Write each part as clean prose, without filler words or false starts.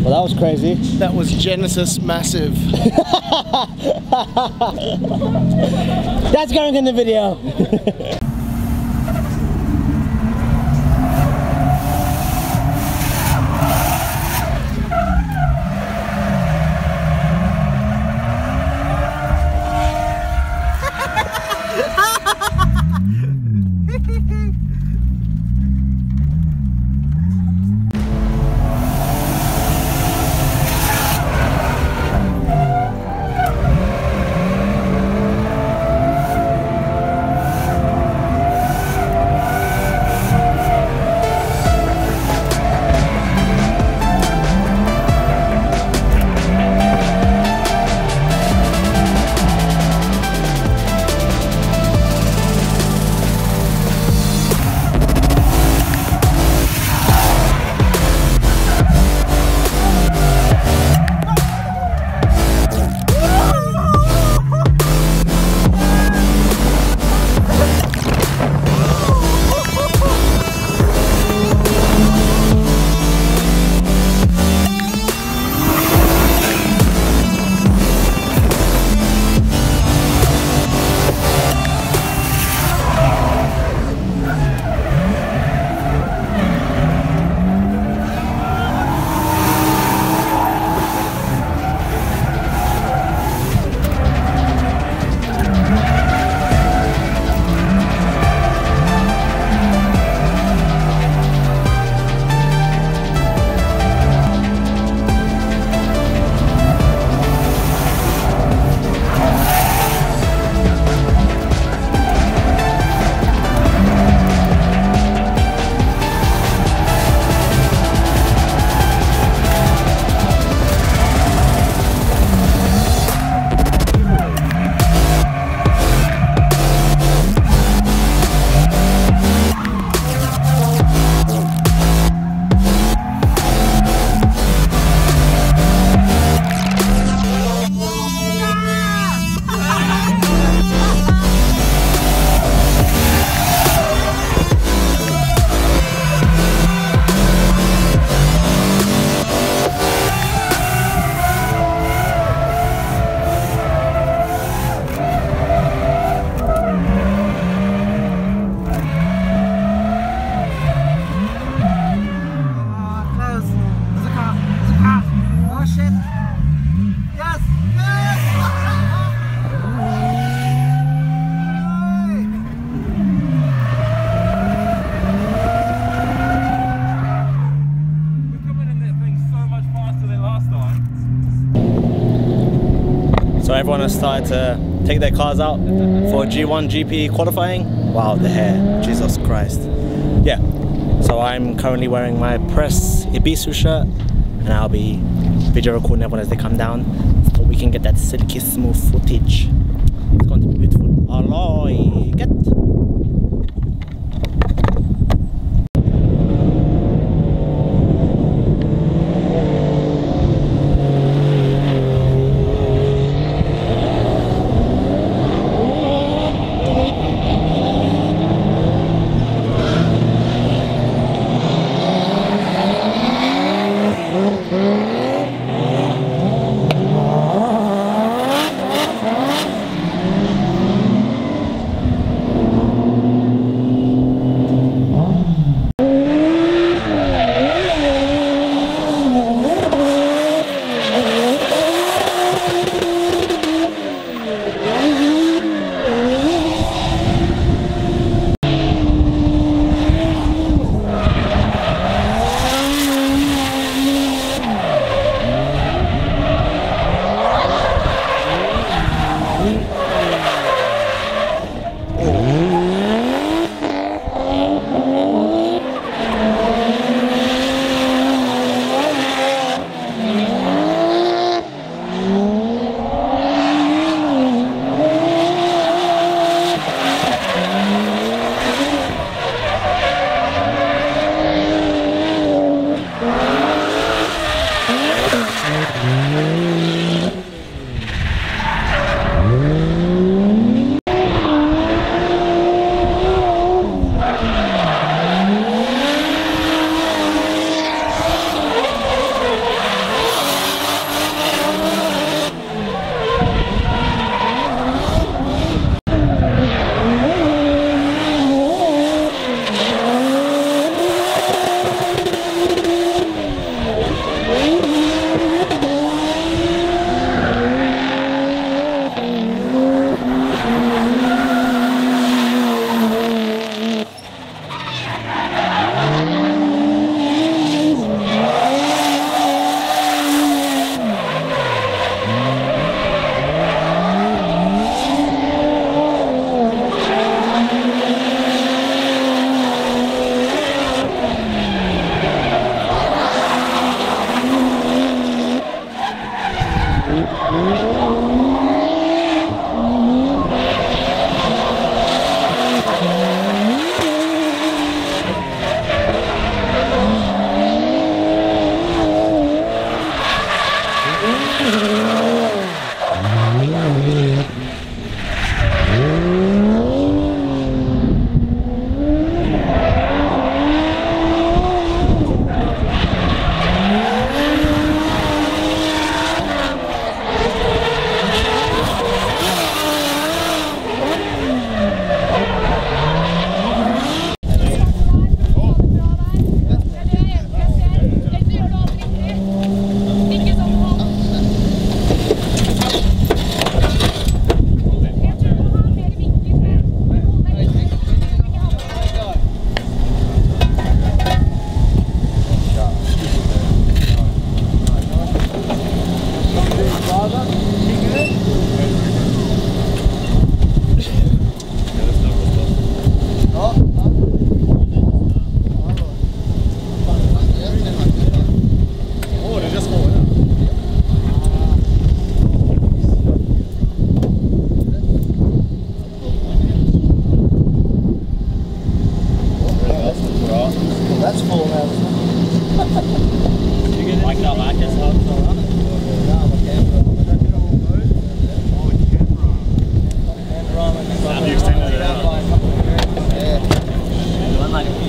Well, that was crazy. That was Genesis massive. That's going in the video. So everyone has started to take their cars out for G1GP qualifying. Wow, the hair, Jesus Christ. Yeah, so I'm currently wearing my press Ebisu shirt, and I'll be video recording everyone as they come down so we can get that silky smooth footage. It's going to be beautiful. Alloy, get.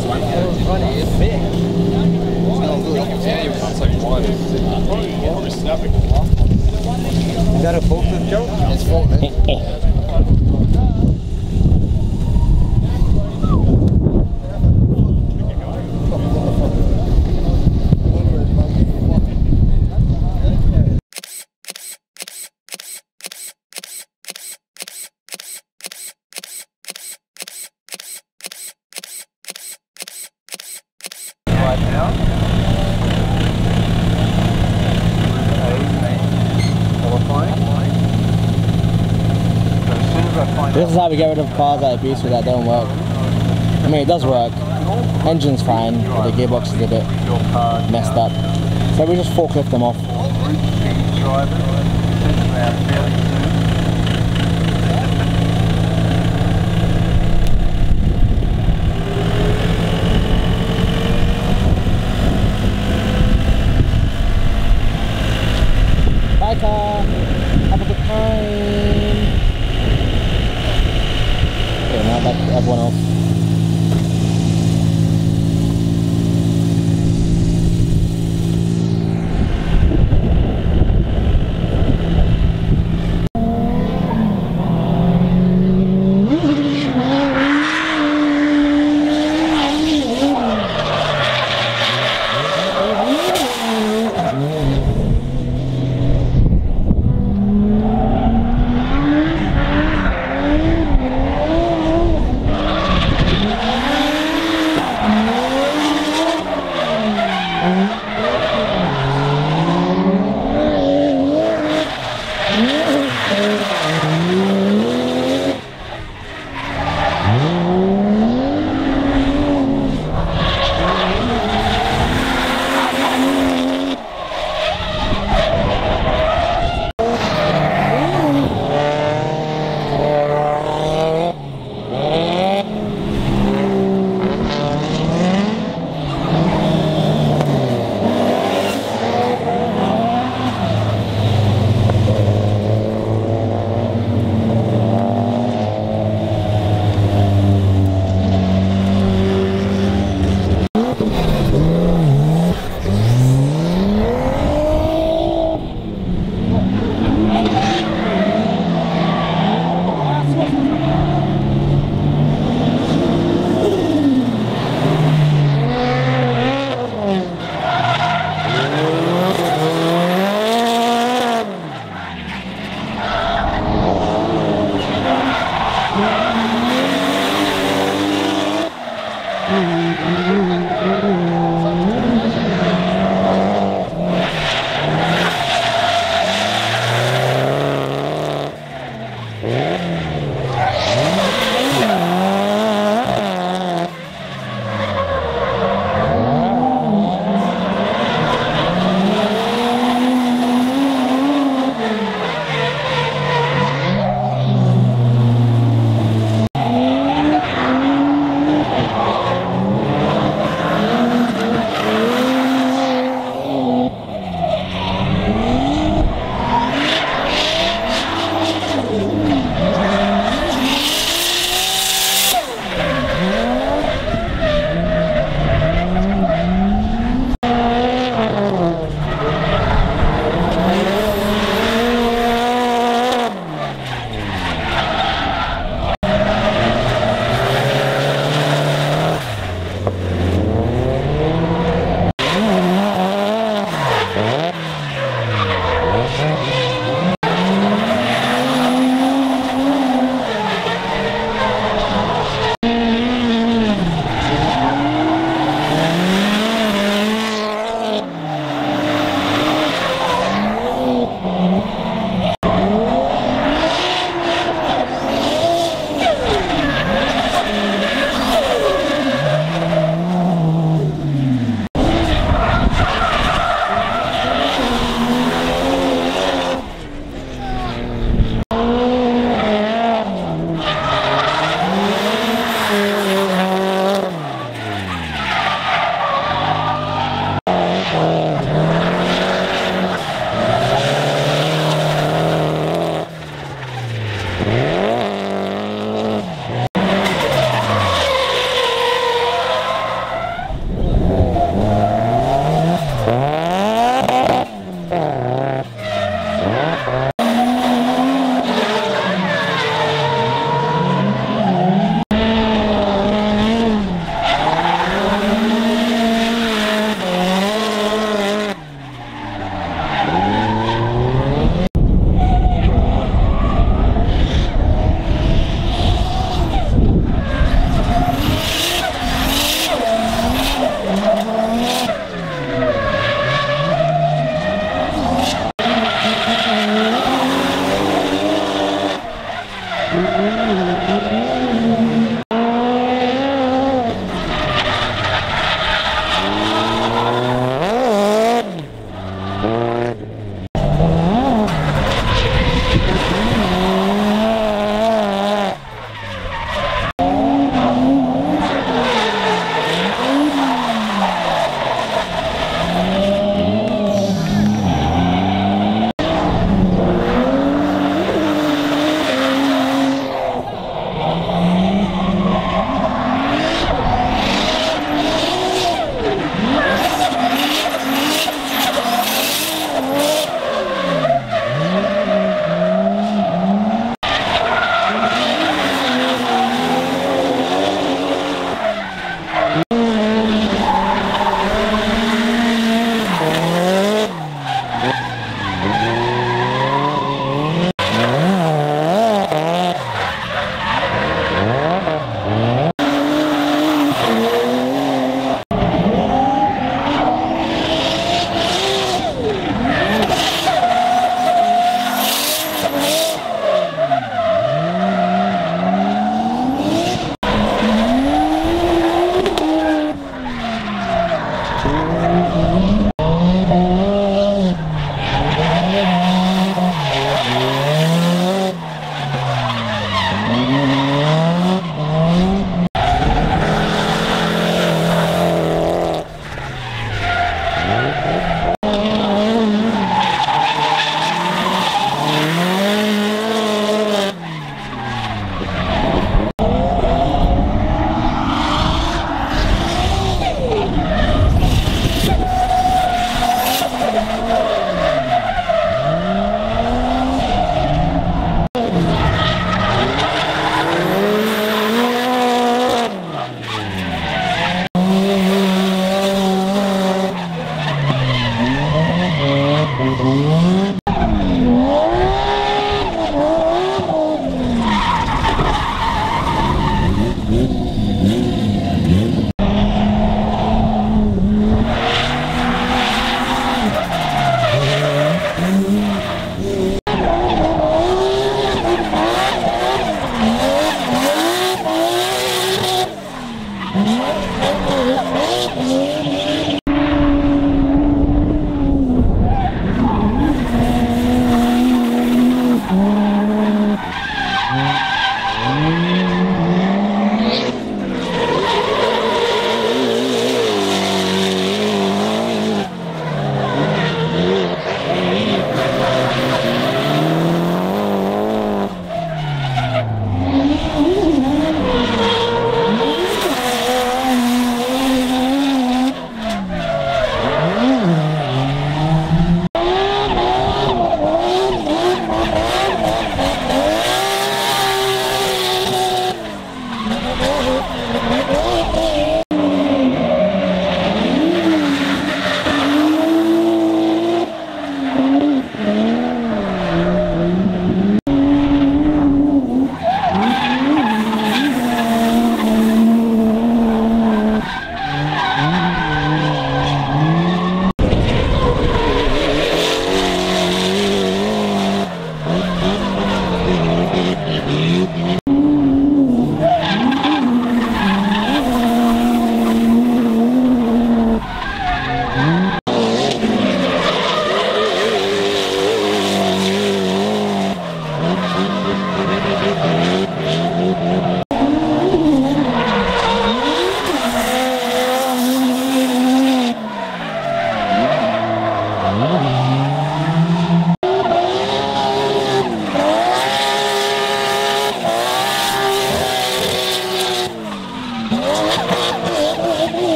Is that a forklift, Joe? It's forklift. This is how we get rid of cars at Ebisu that don't work. I mean, it does work. Engine's fine, but the gearbox is a bit messed up. So we just forklift them off. Bye car! Have a good time! Okay, now back to everyone else.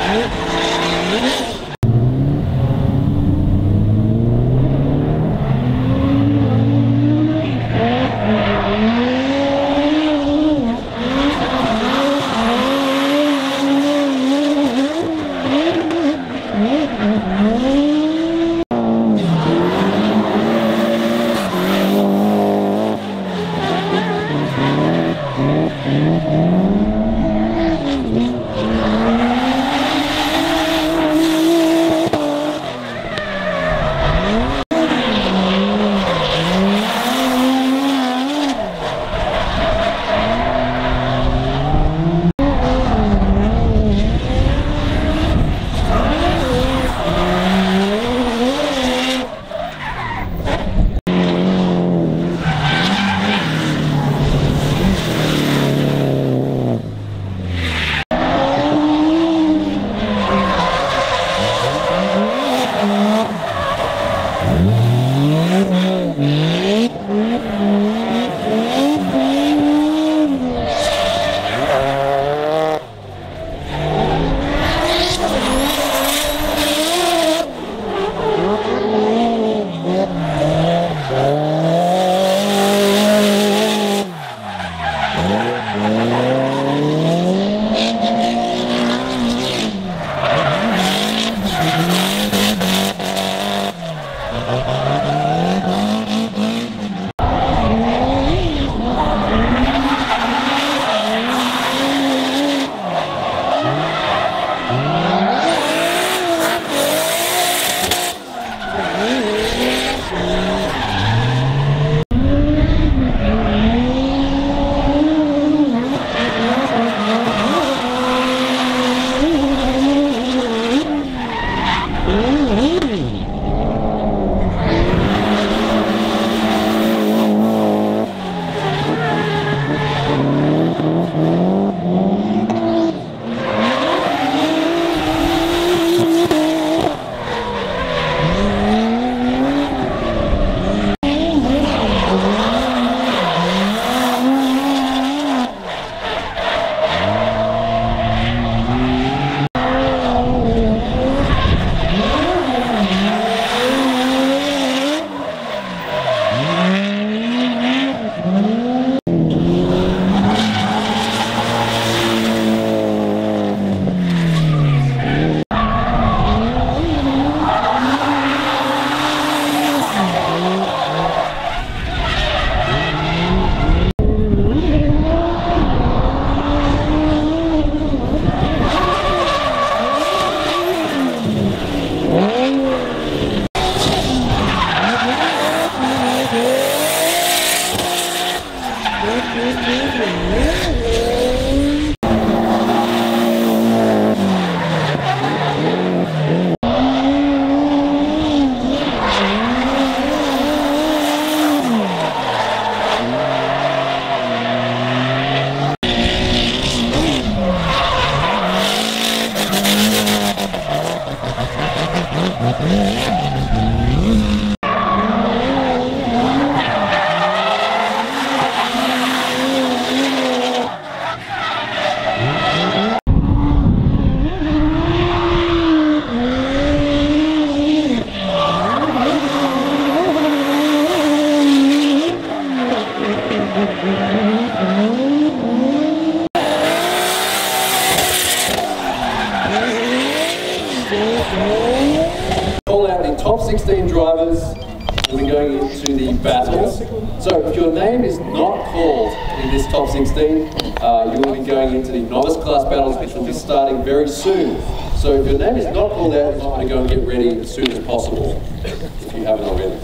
Call out the top 16 drivers will be going into the battles. So if your name is not called in this top 16, you will be going into the novice class battles, which will be starting very soon. So if your name is not called out, you want to go and get ready as soon as possible, if you haven't already.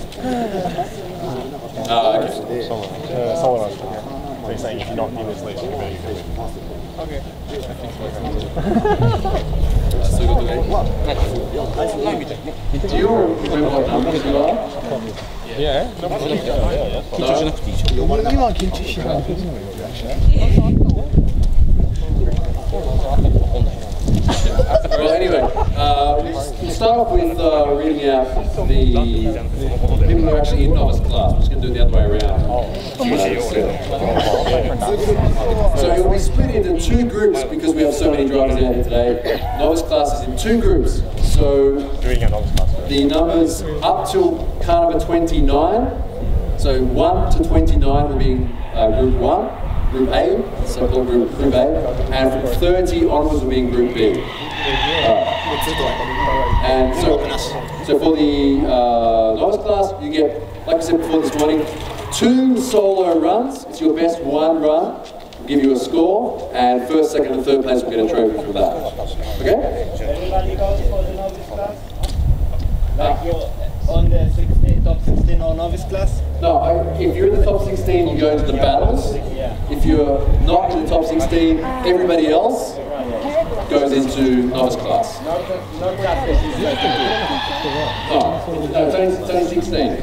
Okay. Someone else. They're saying if you're not in this list, you're very good. Okay. Do you remember what numbers you are? Yeah. Well, anyway, we'll start off with reading out the people who are actually in novice class. I'm just going to do it the other way around. So it will be split into two groups because we have so many drivers out here today. Novice class is in two groups. So the numbers up till car number 29. So 1 to 29 will be group 1, group A, so-called group A, and from 30 onwards will be in group B. And so for the novice class, you get, like I said before this morning, 2 solo runs. It's your best one run. We'll give you a score, and first, second, and third place will get a trophy for that. Okay? On the top 16 or novice class? No, if you're in the top 16, you go into the battles. If you're not in the top 16, everybody else goes into novice class. No, it's only 16.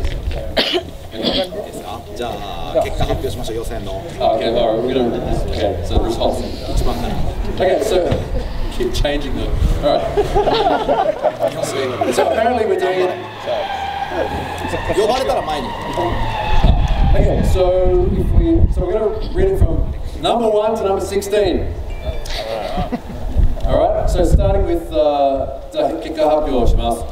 Okay, alright, we're gonna. Okay, so the results. Okay, so keep changing them. Alright. So apparently we're doing it. Okay, so we're gonna read it from number 1 to number 16. Alright, so starting with Kika Hapyo shimasu.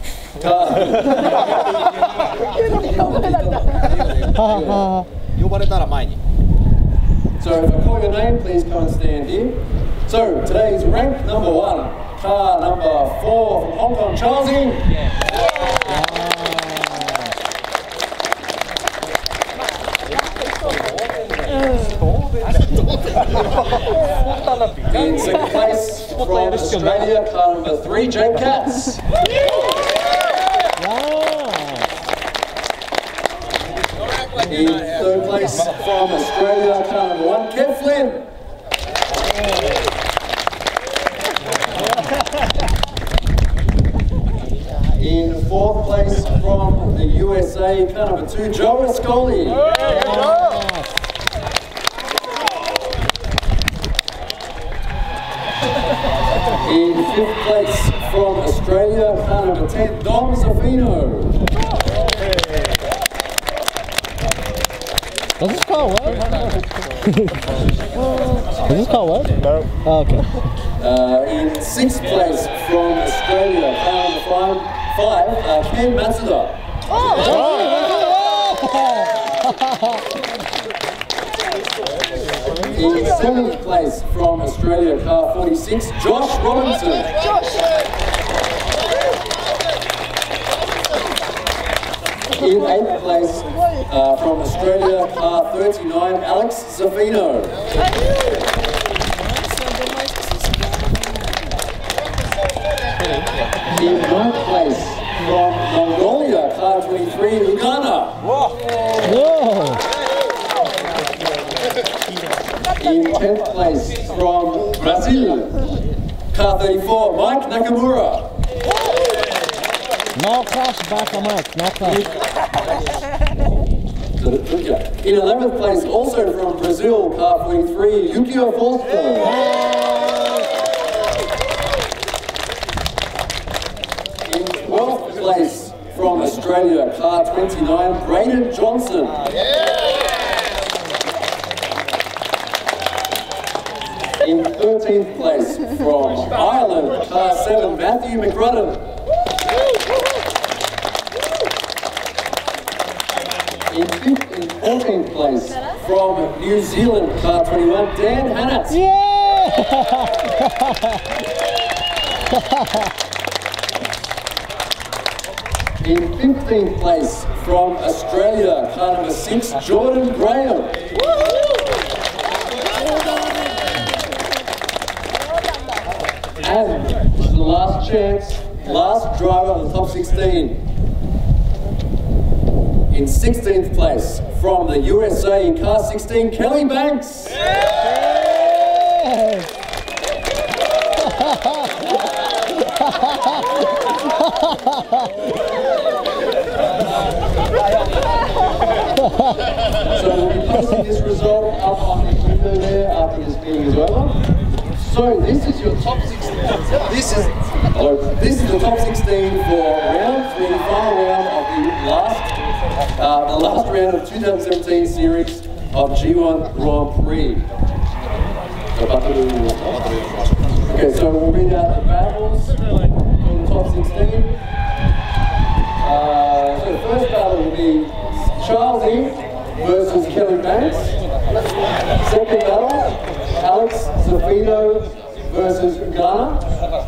So if I call your name, please come and stand here. So today's rank number 1, car number 4 from Hong Kong, Charlesy. In second place from Australia, car number 3, JZXs. In third place from Australia, car number 1, Kev Flynn. In fourth place from the USA, car number 2, Joe Ascoli. In fifth place from Australia, car number 10, Dom Zafino. Does this car work? Does this car work? No. Oh, okay. In sixth place from Australia, car number 5, Ken Matsuda. In seventh place from Australia, car 46, Josh Robinson. In eighth place from Australia, car 39, Alex Zafino. In ninth place from Mongolia, car 23, Uganda. Whoa! In 10th place from Brazil, car 34, Mike Nakamura. No clash, back on Mike, no clash. In 11th place, also from Brazil, car 43, Yukio Forsberg. In 12th place from Australia, car 29, Braden Johnson. In 13th place from Ireland, car 7, Matthew McRudden. In 14th place from New Zealand, car 21, Dan Hannett. In 15th place from Australia, car number 6, Jordan Graham. And the last chance, last driver on the top 16. In 16th place from the USA in car 16, Kelly Banks. So we'll be posting this result up on the window there after this meeting is over. So this is your top 16. This is the top 16 for round 3, final round of the last round of 2017 series of G1 Grand Prix. Okay, so we'll read out the battles for the top 16. So the first battle will be Charles E versus Kelly Banks. Second battle, Alex Zafino versus Ghana.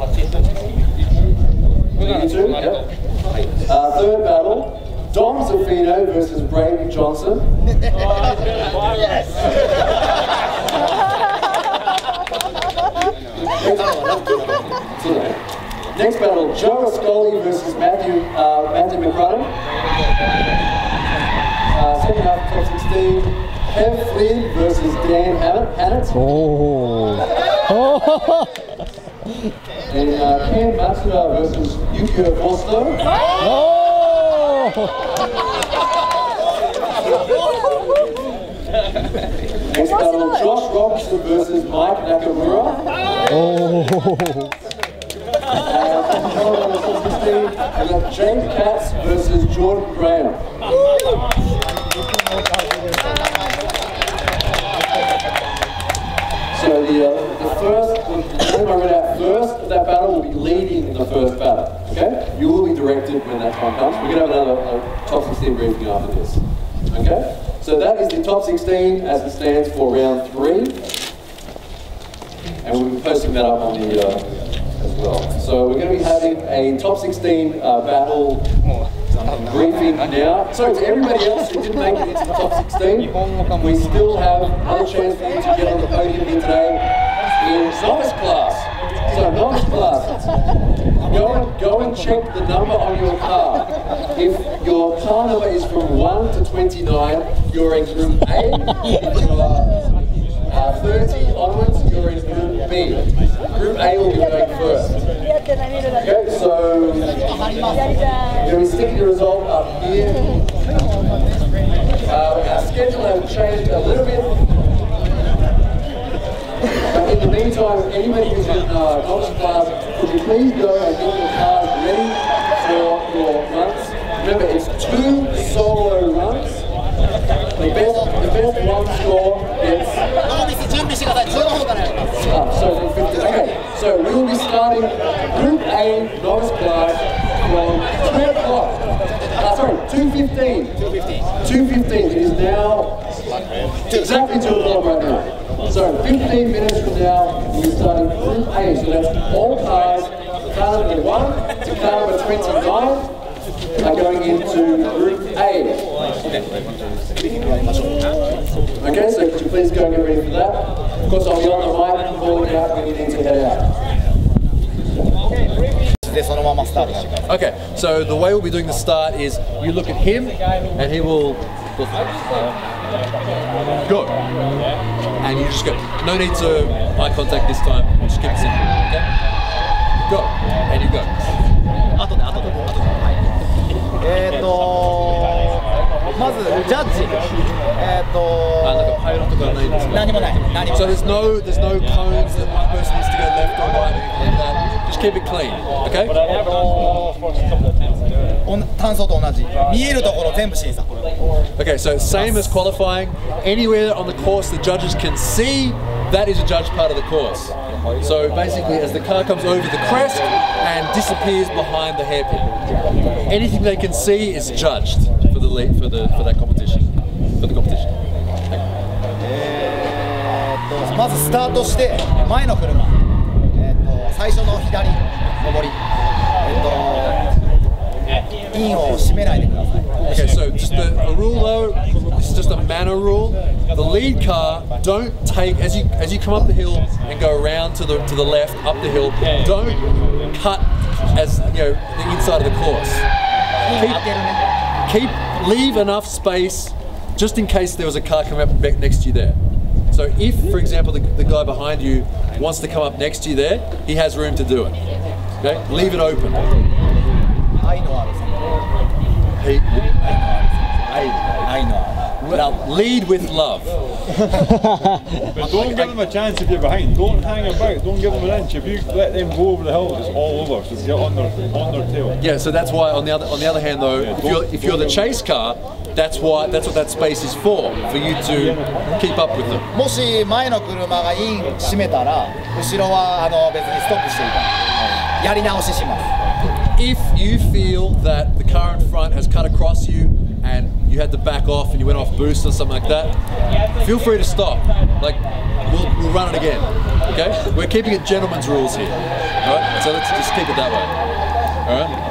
Third battle, Dom Zafino versus Brady Johnson. Next battle, Joe Ascoli versus Matthew McCrudden. Second half, top 16, Kev Flynn versus Dan Hannett. And Ken Matsuri versus Yukio Foster. Next battle, Josh Robinson versus Mike Nakamura. We got James Katz versus Jordan Graham. So the name I read out first of that battle will be leading the first battle. Okay? You will be directed when that time comes. We're going to have another top 16 briefing after this. Okay? So that is the top 16 as it stands for round 3. And we'll be posting that up on the as well. So we're going to be having a top 16 battle briefing now. So to everybody else who didn't make it into the top 16, we still have another chance for you to get on the podium here today in novice class. So novice class, go and check the number on your car. If your car number is from 1 to 29, you're in group A. If you are 30 onwards, you're in group B. Group A will be going first. Okay, so you're going to be sticking the result up here. Our schedule has changed a little bit. In the meantime, anybody who's in novice class, could you please go and get your cars ready for your runs? Remember, it's 2 solo runs. The best one score gets. So we will be starting Group A novice class from 2 o'clock. Sorry, 2:15. 2:15. It is now exactly 2 o'clock right now. So 15 minutes from now, we'll be starting Group A. So that's all cars, car number 1 to car number 29. Are going into Group A. Okay, so could you please go and get ready for that? Of course, I'll be on the mic calling out when you need to head out. Okay, so the way we'll be doing the start is you look at him and he will go. And you just go. No need to eye contact this time, just keep it simple, okay? Go, and you go. まずジャッジ、何もない。 So there's no cones that one person needs to go left or right or anything like that. Just keep it clean, okay? 単走と同じ。見えるところ全部審査。 Okay, so same as qualifying. Anywhere on the course the judges can see, that is a judged part of the course. So basically, as the car comes over the crest and disappears behind the hairpin, anything they can see is judged for the lead for that competition. For the competition. まずスタートして前の車、最初の左上り、インを閉めないでください。 Okay, so just a rule though, this is just a manner rule. The lead car, don't take as you come up the hill and go around to the left up the hill. Don't cut as the inside of the course. Leave enough space just in case there was a car coming up back next to you there. So if, for example, the guy behind you wants to come up next to you there, he has room to do it. Okay, leave it open. Lead with love. But don't give them a chance if you're behind. Don't hang about. Don't give them an inch. If you let them go over the hill, it's all over. So get on their tail. Yeah. So that's why on the other hand though, if you're the chase car, that's what that space is for you to keep up with them. もし前の車がイン閉めたら後ろは別にストップしていいからやり直しします。 If you feel that the car in front has cut across you and you had to back off and you went off boost or something like that, feel free to stop. Like, we'll run it again. Okay? We're keeping it gentleman's rules here. Alright? So let's just keep it that way. Alright?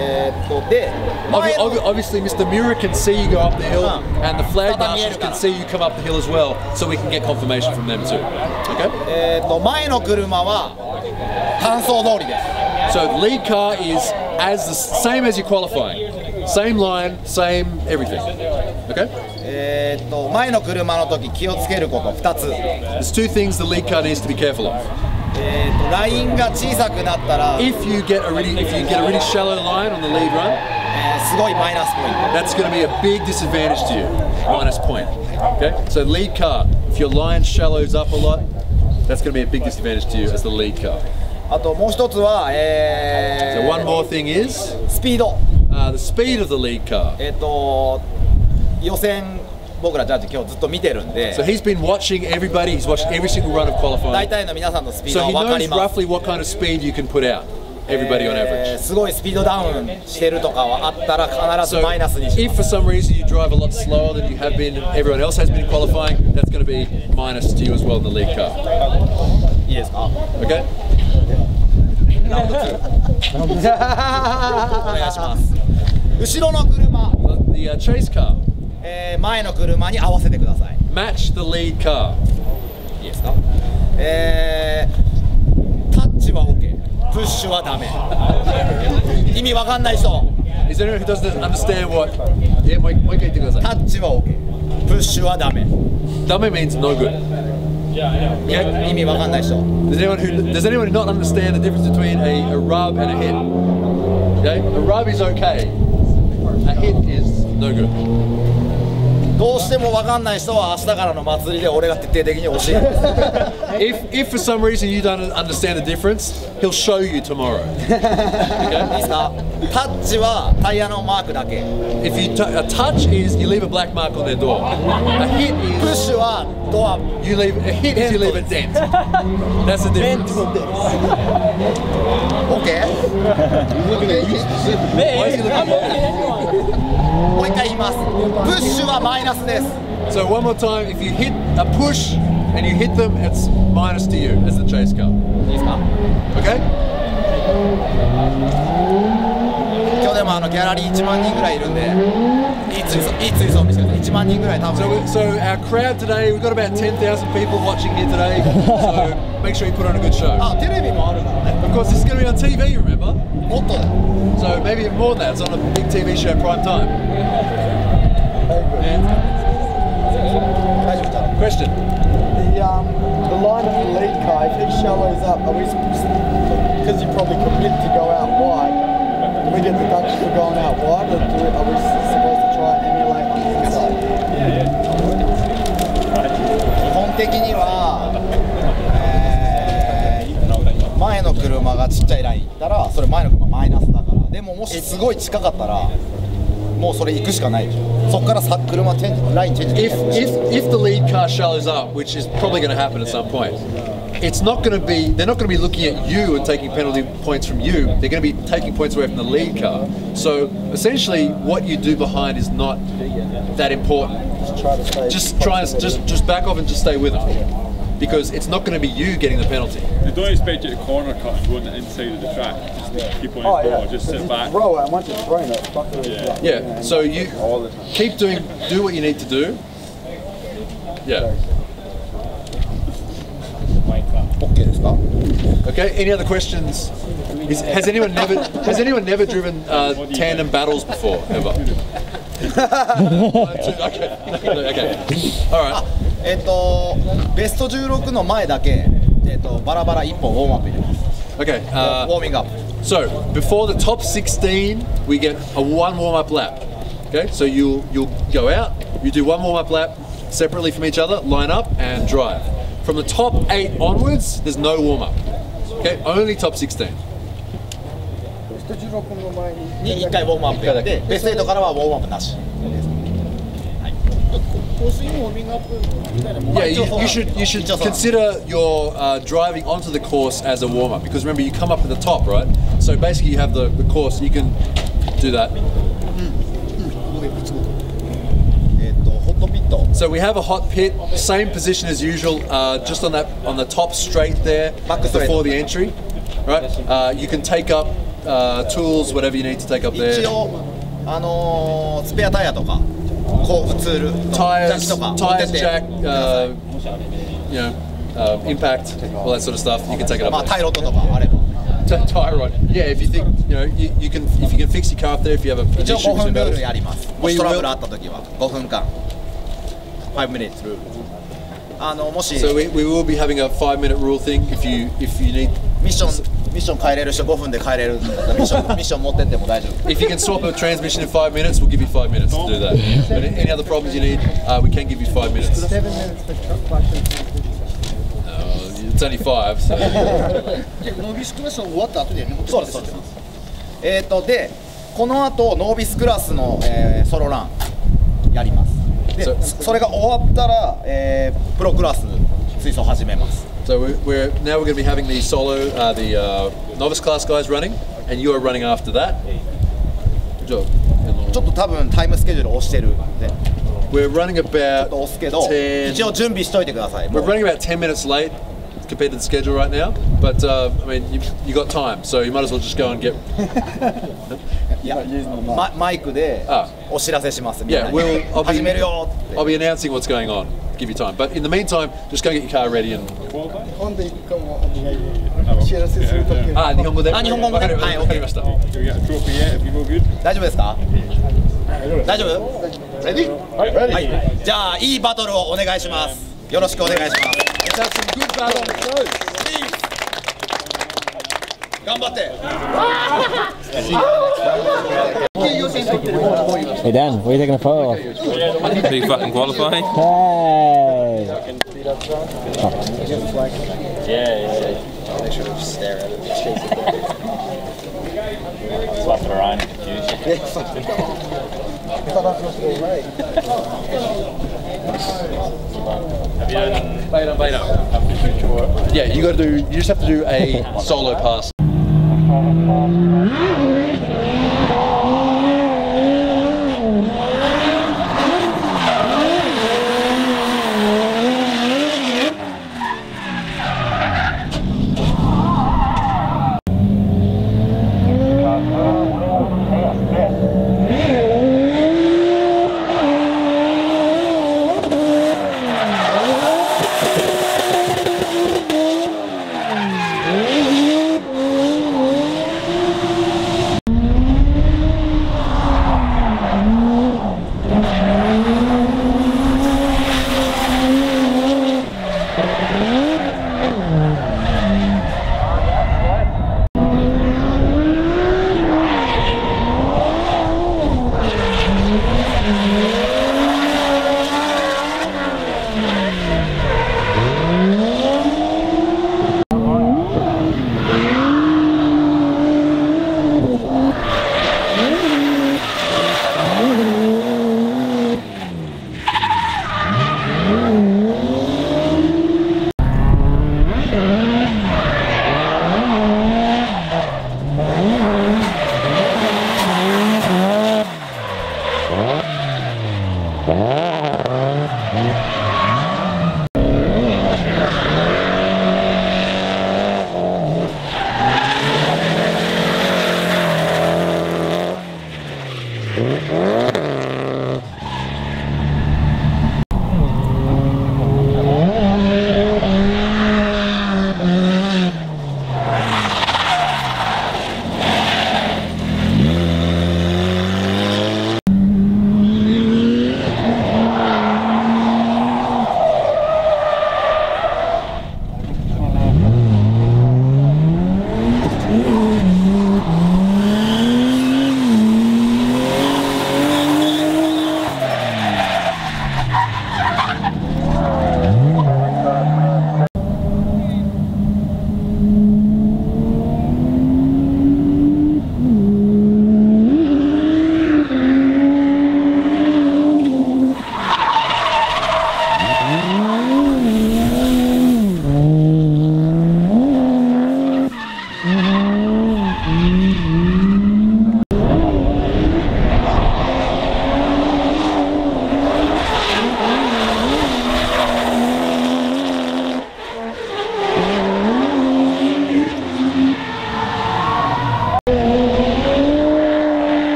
Obviously, Mr. Mirror can see you go up the hill, and the flag marshals can see you come up the hill as well, so we can get confirmation from them too. Okay? 前の車は単走通りです。 So the lead car is the same as your qualifying. Same line, same everything. Okay? 前の車の時気をつけること2つ。 There's two things the lead car needs to be careful of. ラインが小さくなったら If you get a really shallow line on the lead run, すごいマイナスポイント。 that's going to be a big disadvantage to you. Minus point. Okay? So lead car, if your line shallows up a lot, that's going to be a big disadvantage to you as the lead car. あともう一つは、 So one more thing is スピード。 the speed of the lead car. 予選僕らジャッジ今日ずっと見てるんで。 So he's been watching everybody. He's watched every single run of 大 qualifying. 体の皆さんのスピード So は he 分か knows ります。 roughly what kind of speed you can put out. Everybody on average. すごいスピードダウンしてるとかはあったら必ず So マイナスにし if ま for す。 some reason you drive a lot slower than you have been, everyone else has been qualifying, that's going to be minus to you as well in the lead car. いいですか？ Okay? お願いします。後ろの車、 The chase car. 前の車に合わせてください。 Match the lead car. いいですか？タッチは OK、プッシュはダメ。意味わかんない人。 Is there anyone who doesn't understand what? Yeah, もう一回言ってください。 タッチは OK、プッシュはダメ。 Dummy means no good. 意味わかんない人。 Does anyone not understand the difference between a rub and a hit? Okay? A rub is okay. A hit is no good. どうしてもわかんない人は明日からの祭りで俺が徹底的に教える。 If for some reason you don't understand the difference, he'll show you tomorrow. いいですか？タッチはタイヤのマークだけ。 If you a touch is you leave a black mark on their door. A hit プッ is シュはドア。 a hit is you leave a dent. That's the difference. OK？ Why is he looking at me? もう一回言います。プッシュはマイナスです。 So one more time, if you hit a push and you hit them, it's minus to you as the chase car. いいですか？ Okay? 今日でもギャラリー1万人ぐらいいるんで、いい追走見せて1万人ぐらい多分。 So our crowd today, we've got about 10,000 people watching here today. So make sure you put on a good show. あ、テレビもあるからね。 Of course, this is going to be on TV, remember? もっとだ。 So maybe even more than that. It's on a big TV show prime time. 大丈夫じゃん。 Question. The line of the lead car, if he shallows up, are we because you probably commit to go out wide, do we get deductions for going out wide, or are we supposed to try and emulate on the inside? 基本的には、前の車がちっちゃいライン行ったらそれ前の車マイナスだから。でももしすごい近かったらもうそれ行くしかないでしょ。そこから車ラインチェンジできる。 If the lead car shallows up, which is probably going to happen at some point, it's not going to be. They're not going to be looking at you and taking penalty points from you. They're going to be taking points away from the lead car. So essentially, what you do behind is not that important. Just back off and just stay with them, because it's not going to be you getting the penalty. They don't expect you to corner cut and go on the inside of the track. Just keep on your ball, just sit back. Roll out, once it's thrown it, fuck it. Yeah. So you keep do what you need to do. Yeah. OK ですか？ Okay. Any other questions? Has anyone never driven tandem battles before ever? Okay. All right. ベスト16の前だけ、バラバラ1本ウォームアップ入れます。 Okay. ウォーミングアップ。 So before the top 16, we get a one warm-up lap. Okay, so you'll go out, you do one warm-up lap separately from each other, line up and drive. From the top 8 onwards, there's no warm-up. Okay, only top 16. に1回ウォームアップやってベスト8からはウォームアップなし。 Yeah, you should consider your driving onto the course as a warm-up, because remember you come up at the top, right? So basically you have the course, you can do that. So we have a hot pit, same position as usual, just on the top straight there before the entry, right? You can take up tools, whatever you need to take up there. 一応スペアタイヤとか後部ツール Tires, ジャッキとか tires, jack, you know, impact, all that sort of stuff. You can take it up まあ there. タイロットとかあれば Tire rod. Yeah, if you think, you know, you can, if you can fix your car up there, if you have an 一応 issue 5 between 分ルール metals. やりますもしトラブルあった時は5分間5 minutes ルールもし So we will be having a 5-minute rule thing if you need. ミッション変えれる人5分で変えれるんだったらミッション持ってっても大丈夫 If you can swap a transmission in 5 minutes, we'll give you 5 minutes to do that. But any other problems you need, we can give you 5 minutes. 7 minutes for truck washing. It's only 5. So. ノービスクラス終わった後でそうですそうですでこの後ノービスクラスの、ソロランやりますでそれが終わったら、プロクラス水走始めます So we're now going to be having the solo, the novice class guys running, and you are running after that. Good job. ちょっと多分タイムスケジュール押してるんで We're running ちょっ about と押すけど 10 一応準備しといてください We're running about 10 minutes late compared to the schedule right now, but I mean you got time, so you might as well just go and get. いやマイクでお知らせしますみんな Yeah, に I'll 始めるよって I'll be announcing what's going on. Give you time, but in the meantime, just go get your car ready and. 今度行くかもお願い知らせするとき日本語で。 日本語ではいわかりました。 Do we get a trophy yet if you go good? 大丈夫ですか大丈夫レディはいじゃあいいバトルをお願いしますよろしくお願いします Let's have some good battles. 頑張って Hey Dan, what are you taking a photo of? Big fucking qualifying. Hey! Make sure to just stare at it. Chase it down. Swap it around and confuse you. Have you done? Beta. Yeah, you got to do. You just have to do a solo pass.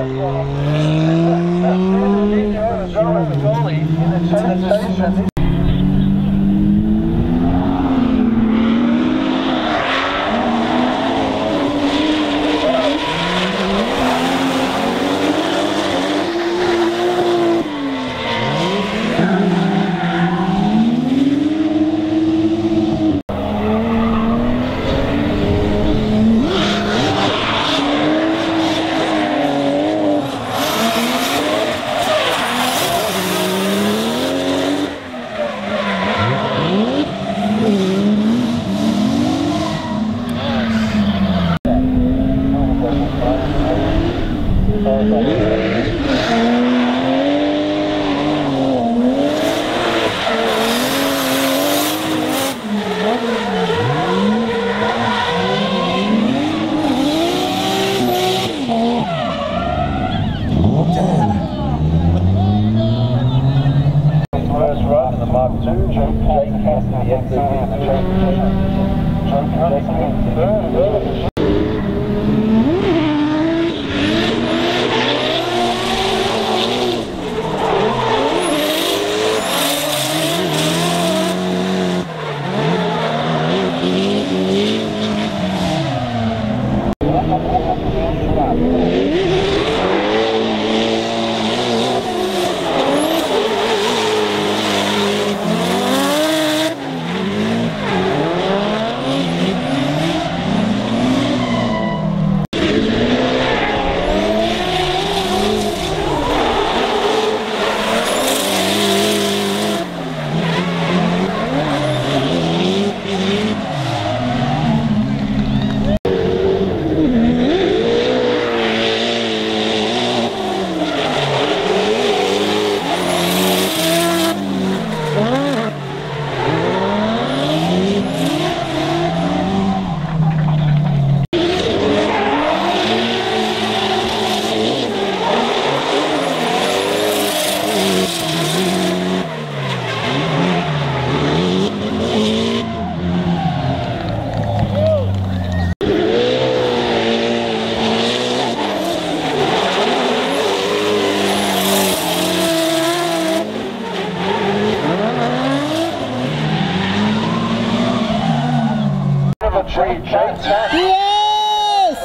Yes!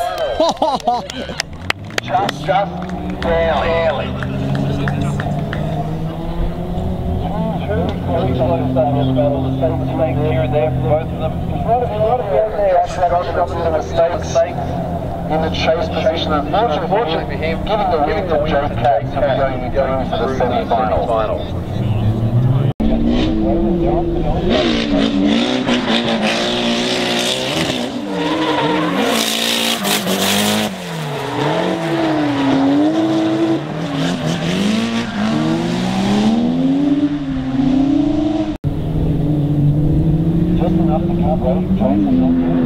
just barely. Very close in this battle. The same mistake here and there for both of them. A lot of there actually got some mistakes in the chase position. Unfortunately for him, giving the win to JZXs going to the semi-final. Just enough to cover JZXs.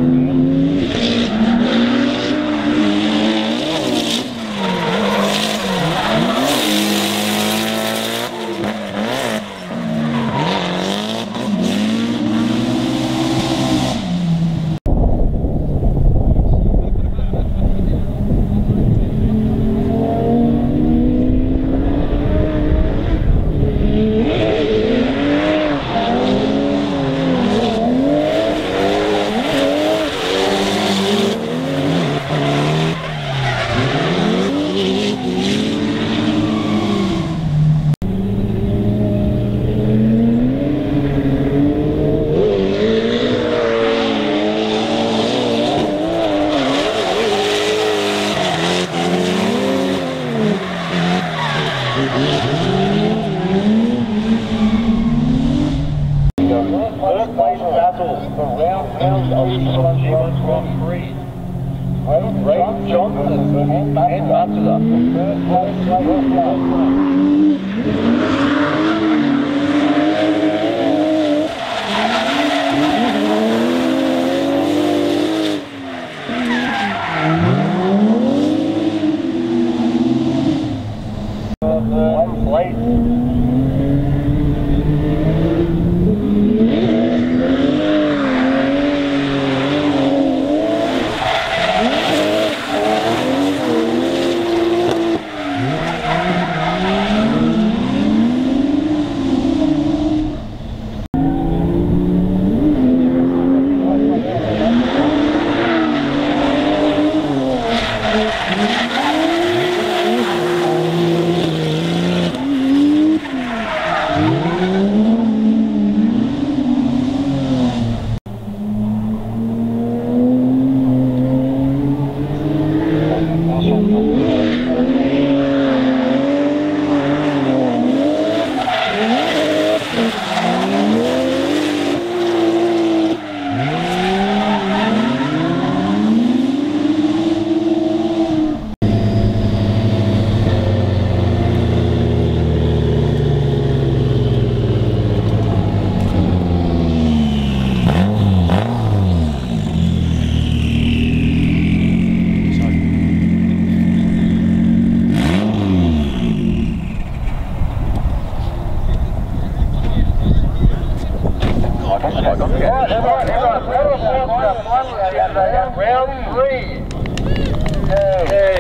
Round 3. Hey.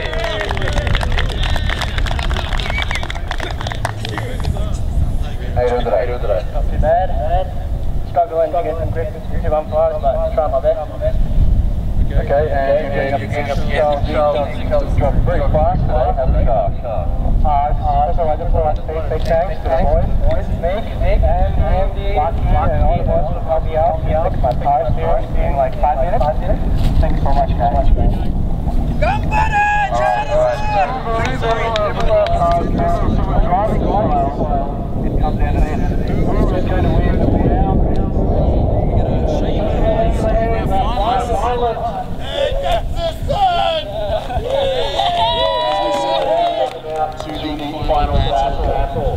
Not too bad. Struggling to get some grip with two umpires, but try my best. Okay, and you're getting up against Charles very fast today, have a car. That's all right, just all right. Big thanks to the boys, Nick, and Andy, Lucky, and all the boys for helping me out. Fix my tires here in like 5 minutes. Thanks so much, guys. It comes down to this. Who's going to win the round? To the final battle.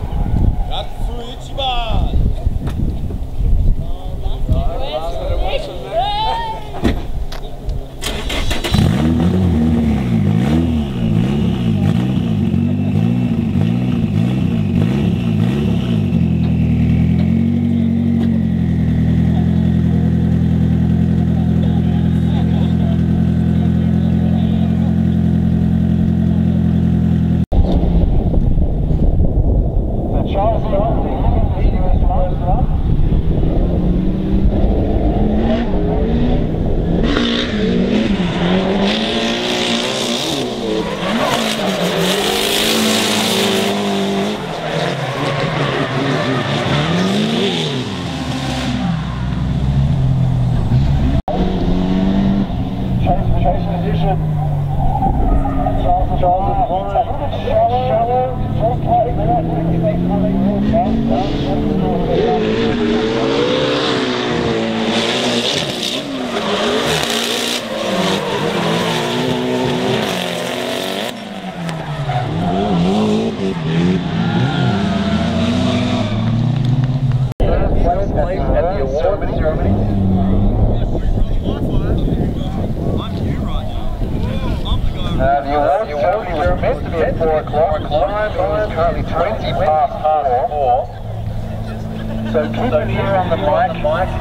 The award ceremony was meant to be at 4 o'clock. Time is currently 20 past 4. So keep an ear on the mic.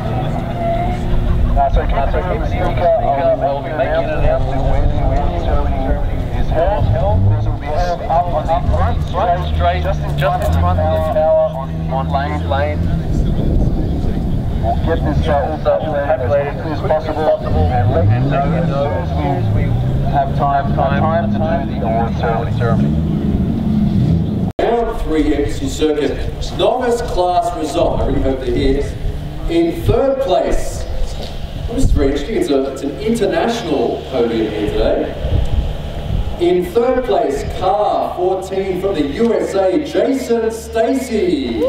So keep an ear on the speaker. I'll be making an announcement when the award ceremony is held. This will be held up on the front, straight, just in front of the tower on lane. We'll get this all calculated as quickly as possible and let you know as soon as we have time to do the award ceremony. Round 3 Ebisu Circuit novice class result. I really hope they're here. In third place, this is very interesting. It's an international podium here today. In third place, car 14 from the USA, JZXs.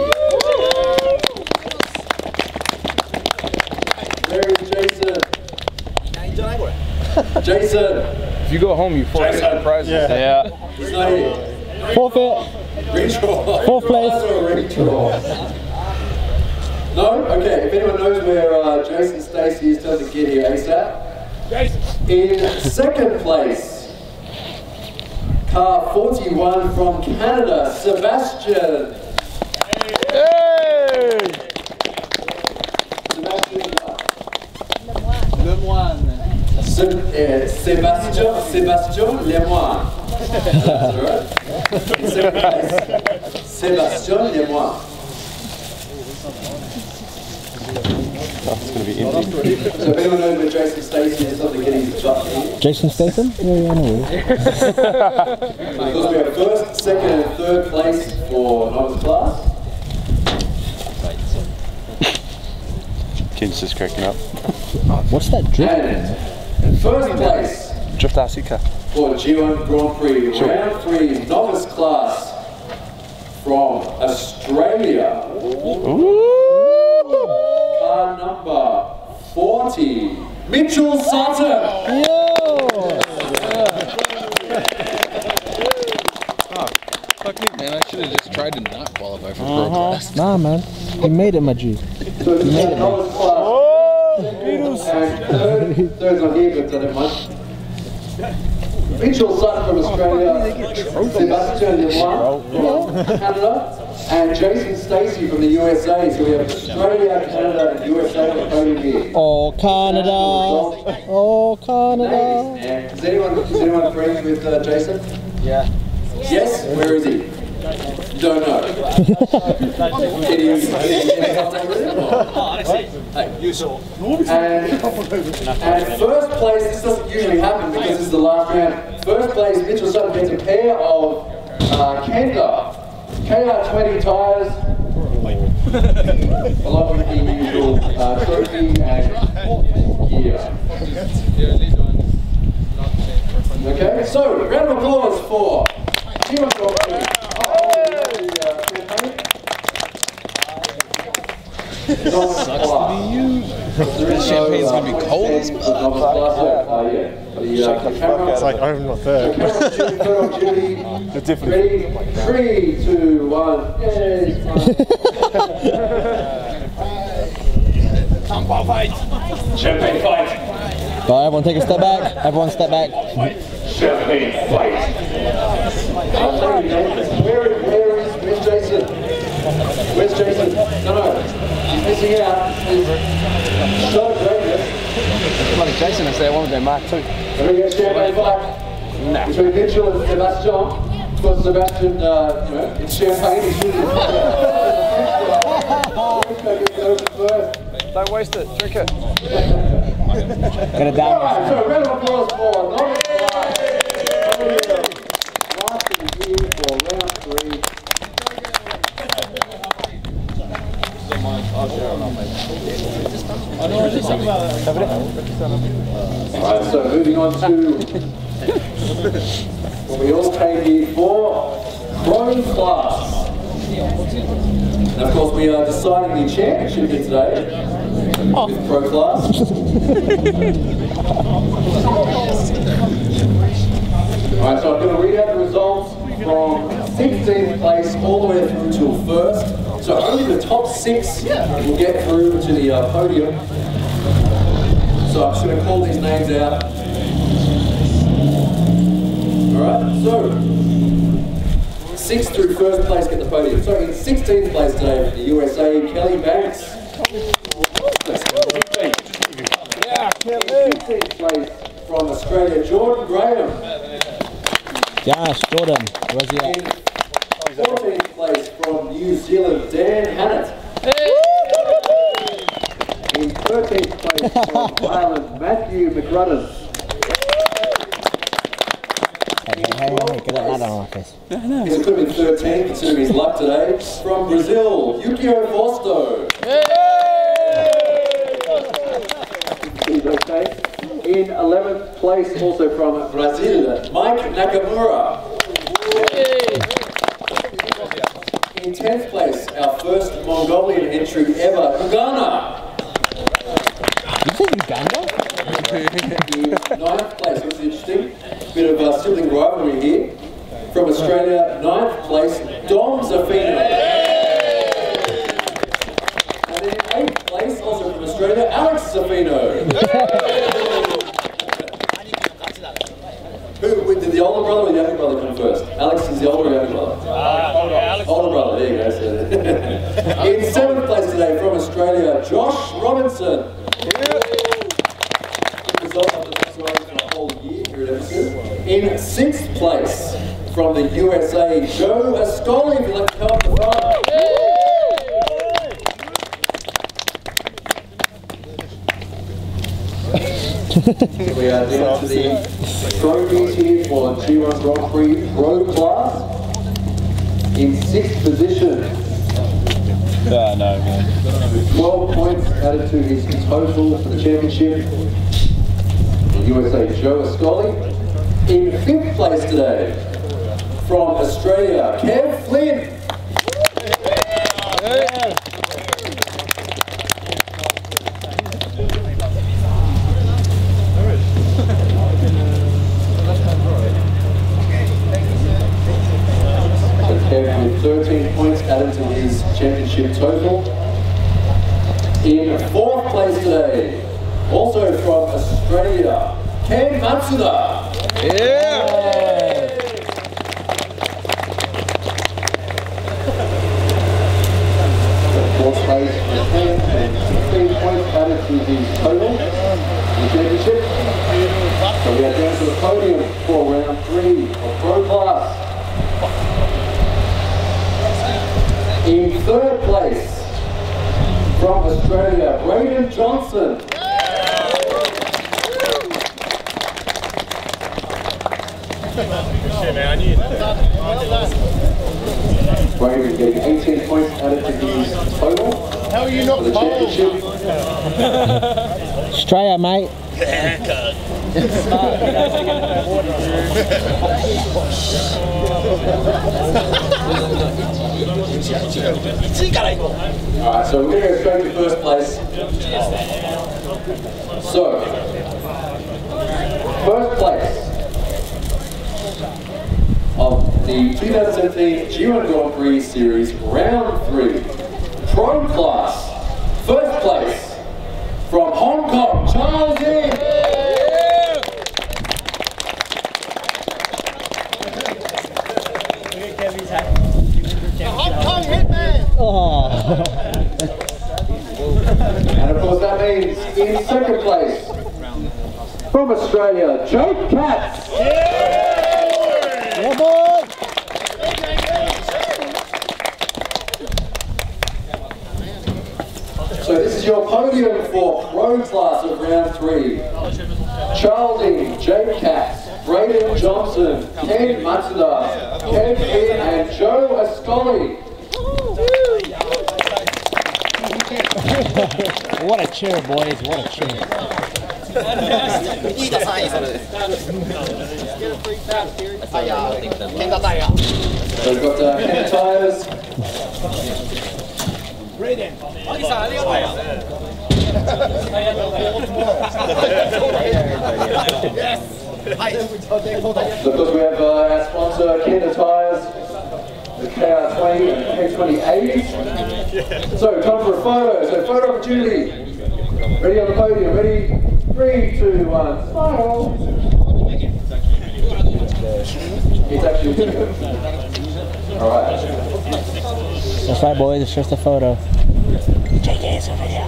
There is Jason. Jason. If you go home, you forfeit the prizes. Yeah. Forfeit. Redraw. Fourth place. Redraw. No? Okay, if anyone knows where Jason Stacey is, tell them to get here ASAP. In second place, car 41 from Canada, Sebastian. Hey! Sebastian. Lemoine. Sébastien Lemoine. That's right. In second place, Sébastien Lemoine. It's going to be empty. So if anyone knows where Jason Stacey is, something getting his butt here. Jason Statham? Yeah, I know. Because we have first, second and third place for novice class. Kid's just cracking up. What's that drip? And first place Drift Asika. for G1 Grand Prix, round 3 novice class from Australia. Car number 40, Mitchell Sutton. Fuck me, man. I should have just tried to not qualify for pro class. Nah, man. You made it, my G. So this is a novice class. And third's not here, but I don't mind. Mitchell Sutton from Australia, Sebastian Lemoine. Canada, and Jason Stacey from the USA. So we have Australia, Canada, and USA on the podium here. Oh, Canada! Oh, Canada! Nice. Is anyone friends with Jason? Yeah. Yes? Where is he? Don't know. Can you contact with him? Hey, you saw. And first place, this doesn't usually happen because this is the last round. First place, Mitchell Sutton gets a pair of Kenda KR20 tyres, along with the usual trophy and gear. Okay, so round of applause for G1GP. Sucks to be you. The champagne's gonna be cold as fuck. It's like I'm not third. Ready? 3, 2, 1. Yay! Champagne fight. Alright, everyone take a step back. Everyone step back. Champagne fight. Where's Jason? Where's Jason? No, he's missing out. He's so greatness. Bloody Jason is there, one of them, Mark too. Let me get champagne fight. Between Mitchell and Sebastian. Because Sebastian, it's champagne. He's really first. Don't waste it, drink it. Get it down. Alright, so round of applause for Novice last of the year for round 3. Alright, so moving on to what we all came here for, Pro Class. And of course we are deciding the championship here today with Pro Class. Alright, so I'm going to read out the results from 16th place all the way through till first. So only the top 6 will get through to the podium. So I'm just going to call these names out. Alright, so 6th through first place get the podium. So in 16th place today from the USA, Kelly Banks. Yeah, In 15th place from Australia, Jordan Graham. Yes, Jordan. Where's he at? In 14th place from New Zealand, Dan Hannett. In 13th place from Ireland, Matthew McRudden. Hey, get that ladder on, Marcus. He could have been 13, considering his luck today. From Brazil, Yukio Fausto. He's okay. In 11th place, also from Brazil, Mike Nakamura. In 10th place, our first Mongolian entry ever, Uganda. You said Uganda? In 9th place, which is interesting, bit of sibling rivalry here. From Australia, 9th place, Dom Zafino. And in 8th place, also from Australia, Alex Zafino. Who did the older brother or the younger brother come first? Alex is the older or younger brother? Older brother, there you go. In 7th place today from Australia, Josh Robinson. In 6th place from the USA, Joe Ascoli, if you'd like to come up the front. We are down to the trophies here for G1 Grand Prix Pro Class. In 6th position. No, man. With 12 points added to his total for the championship. The USA, Joe Ascoli. In 5th place today, from Australia, Kev Flynn. So Kev with 13 points added to his championship total. In 4th place today, also from Australia, Ken Matsuda. team's total in the championship. So we are down to the podium for round 3 of Pro Class. In 3rd place from Australia, Braden Johnson. Braden getting 18 points added to his total. How are you not for the championship. Australia, mate. Alright, so we're going to go straight to 1st place. So, 1st place of the 2017 G1 Grand Prix Series Round 3 Pro Class. 1st place from Hong Kong, Charles Ying. Hong Kong hitman! Oh. And of course that means in 2nd place from Australia, Joe Katz. Yeah, boy. So this is your podium for Pro Class of Round 3. Charlie, Jake Katz, Braden Johnson, Ken Matsuri, Ken Finn, and Joe Ascoli. What a cheer, boys. What a cheer. So we've got Ken Tires. Braden. Of course we have our sponsor, Kenda Tires, the KR20 and K2080s. So time for a photo. So photo opportunity. Ready on the podium. Ready? 3, 2, 1. Smile. It's actually good. All right. That's right, boys. It's just a photo. JK's over here.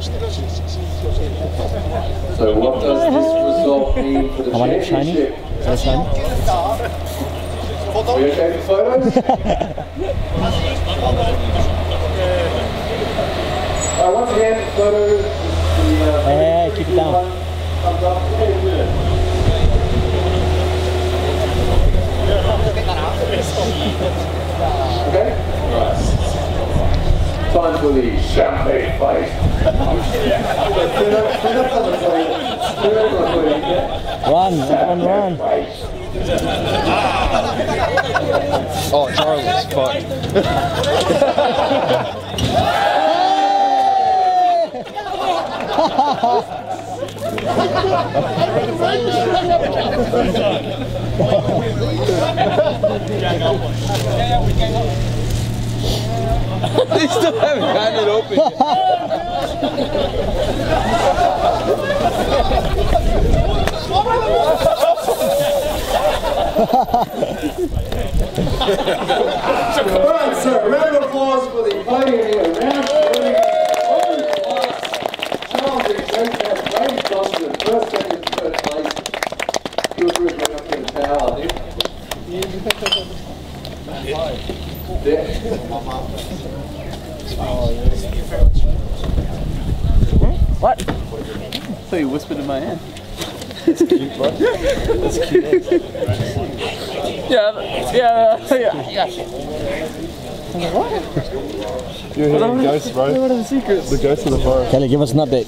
So what does this result mean for the championship? Is that shiny? Are we okay for photos? Once again, photos. Hey, keep it down. Thumbs up. Okay? Right. Time for the champagne fight. Run. Oh, Charlie's fucked. They still haven't gotten it open yet. Alright, so round of applause for the podium here. Round 3, Charles and Jake Katz, Braden Johnson, 1st, 2nd, 3rd place. He was really going up to the towel, I think. There. What? I thought you whispered in my hand. That's cute, bro. That's cute. Yeah. You're hearing ghosts, bro. What are the secrets? The ghosts of the forest. Kelly, give us an update.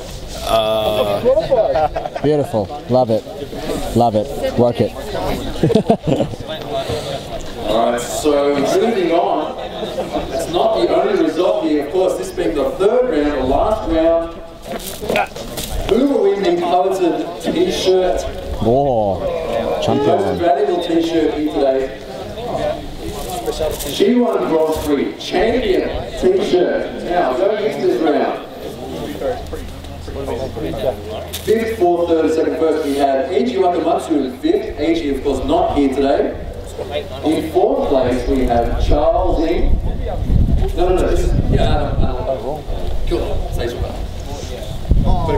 Beautiful. Love it. Love it. Work it. Alright, so moving on. It's not the only result here. Of course, this being the 3rd round, the last round. Who will win the coveted t-shirt? Whoa. The Champion. most valuable t-shirt here today. G1 Grand Prix Champion t-shirt. Now, going into this round. 5th, 4th, 3rd, 2nd, 1st, we have Eiji Wakamatsu in 5th. Eiji, of course, not here today. In 4th place, we have Charles Ying. No, this is, yeah, cool. Say something.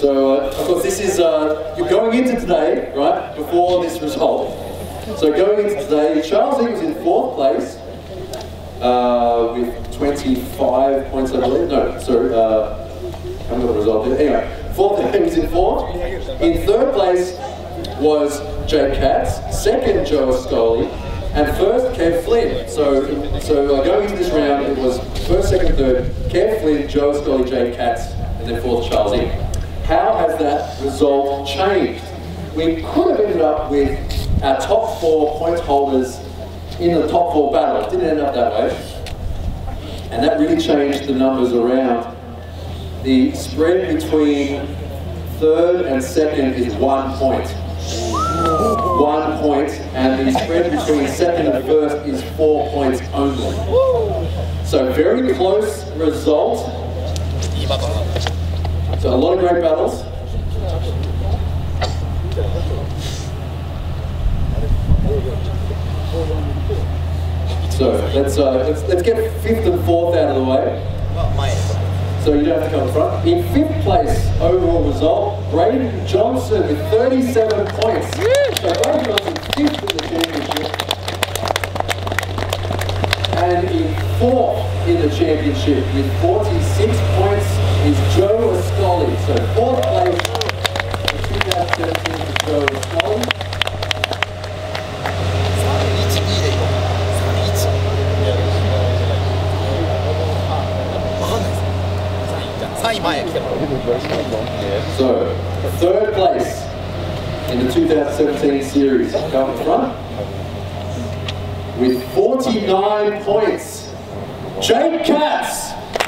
So, of course, this is, you're going into today, right, before this result. So going into today, Charles E was in 4th place with 25 points, I believe. No, sorry, I haven't got the result yet. Anyway, 4th, he was in 4th. In 3rd place was Jake Katz, 2nd Joe Ascoli, and 1st Kev Flynn. So going into this round, it was 1st, 2nd, 3rd, Kev Flynn, Joe Ascoli, Jake Katz, and then 4th Charles E. How has that result changed? We could have ended up with our top 4 point holders in the top 4 battle. It didn't end up that way. And that really changed the numbers around. The spread between 3rd and 2nd is 1 point. 1 point, and the spread between 2nd and 1st is 4 points only. So very close result. So a lot of great battles. So let's get 5th and 4th out of the way. So you don't have to come in front. In 5th place overall result, Braden Johnson with 37 points. So Braden Johnson 5th in the championship. And in 4th in the championship with 46 points is Joe Ascoli. So 4th place in 2017 for Joe Ascoli. So, 3rd place in the 2017 series, come in front with 49 points, Jake Katz.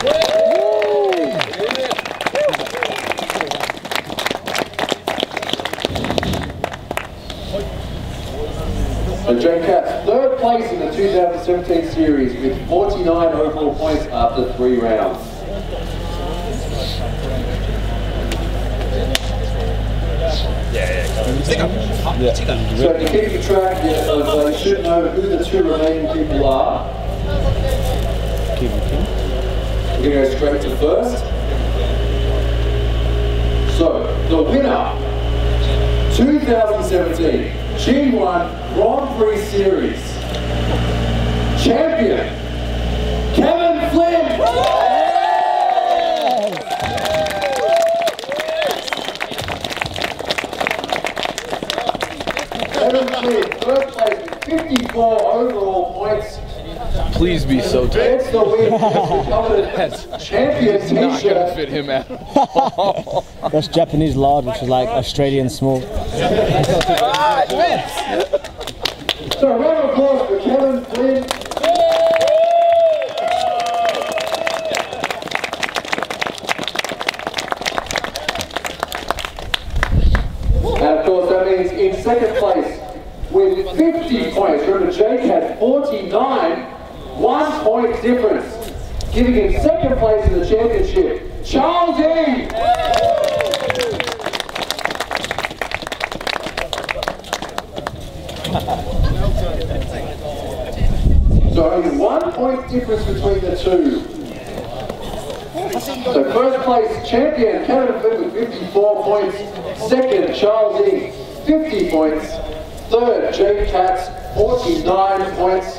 So Jake Katz, 3rd place in the 2017 series with 49 overall points after 3 rounds. So to keep you track, you should know who the 2 remaining people are. We're going to go straight to 1st. So, the winner, 2017 G1 Grand Prix Series champion, Kevin Flynn! Third place with 54 overall points. Please be so tight. That's the win. Champion It's not t-shirt. gonna fit him out. That's Japanese large, which is like Australian small. So a round of applause for Kevin Flynn. And of course that means in 2nd place with 50 points. Remember, Jake had 49, 1 point difference, giving him 2nd place in the championship, Charles E. So only 1 point difference between the 2. So 1st place champion, Kevin Flynn with 54 points, 2nd Charles E, 50 points, 3rd, Jake Katz, 49 points.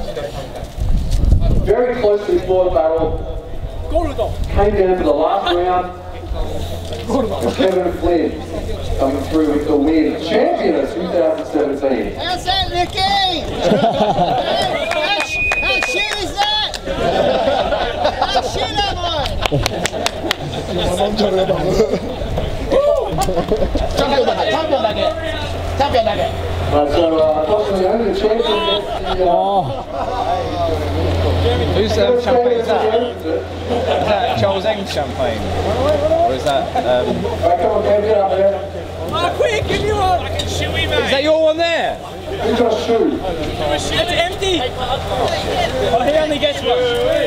Very closely fought battle. Came down to the last round. And Kevin Flynn coming through with the win. Champion of 2017. How's that, Nicky? How shit is that? How shit am I? So, unfortunately, only the champion gets the... Whose champagne is that? Is that Charles Eng's champagne? Or is that... Right, come on, get up there. Oh, quick, give me one! I can shoot him, mate. Is that your one there? Who's got a shoe? It's empty! Oh, he only gets one.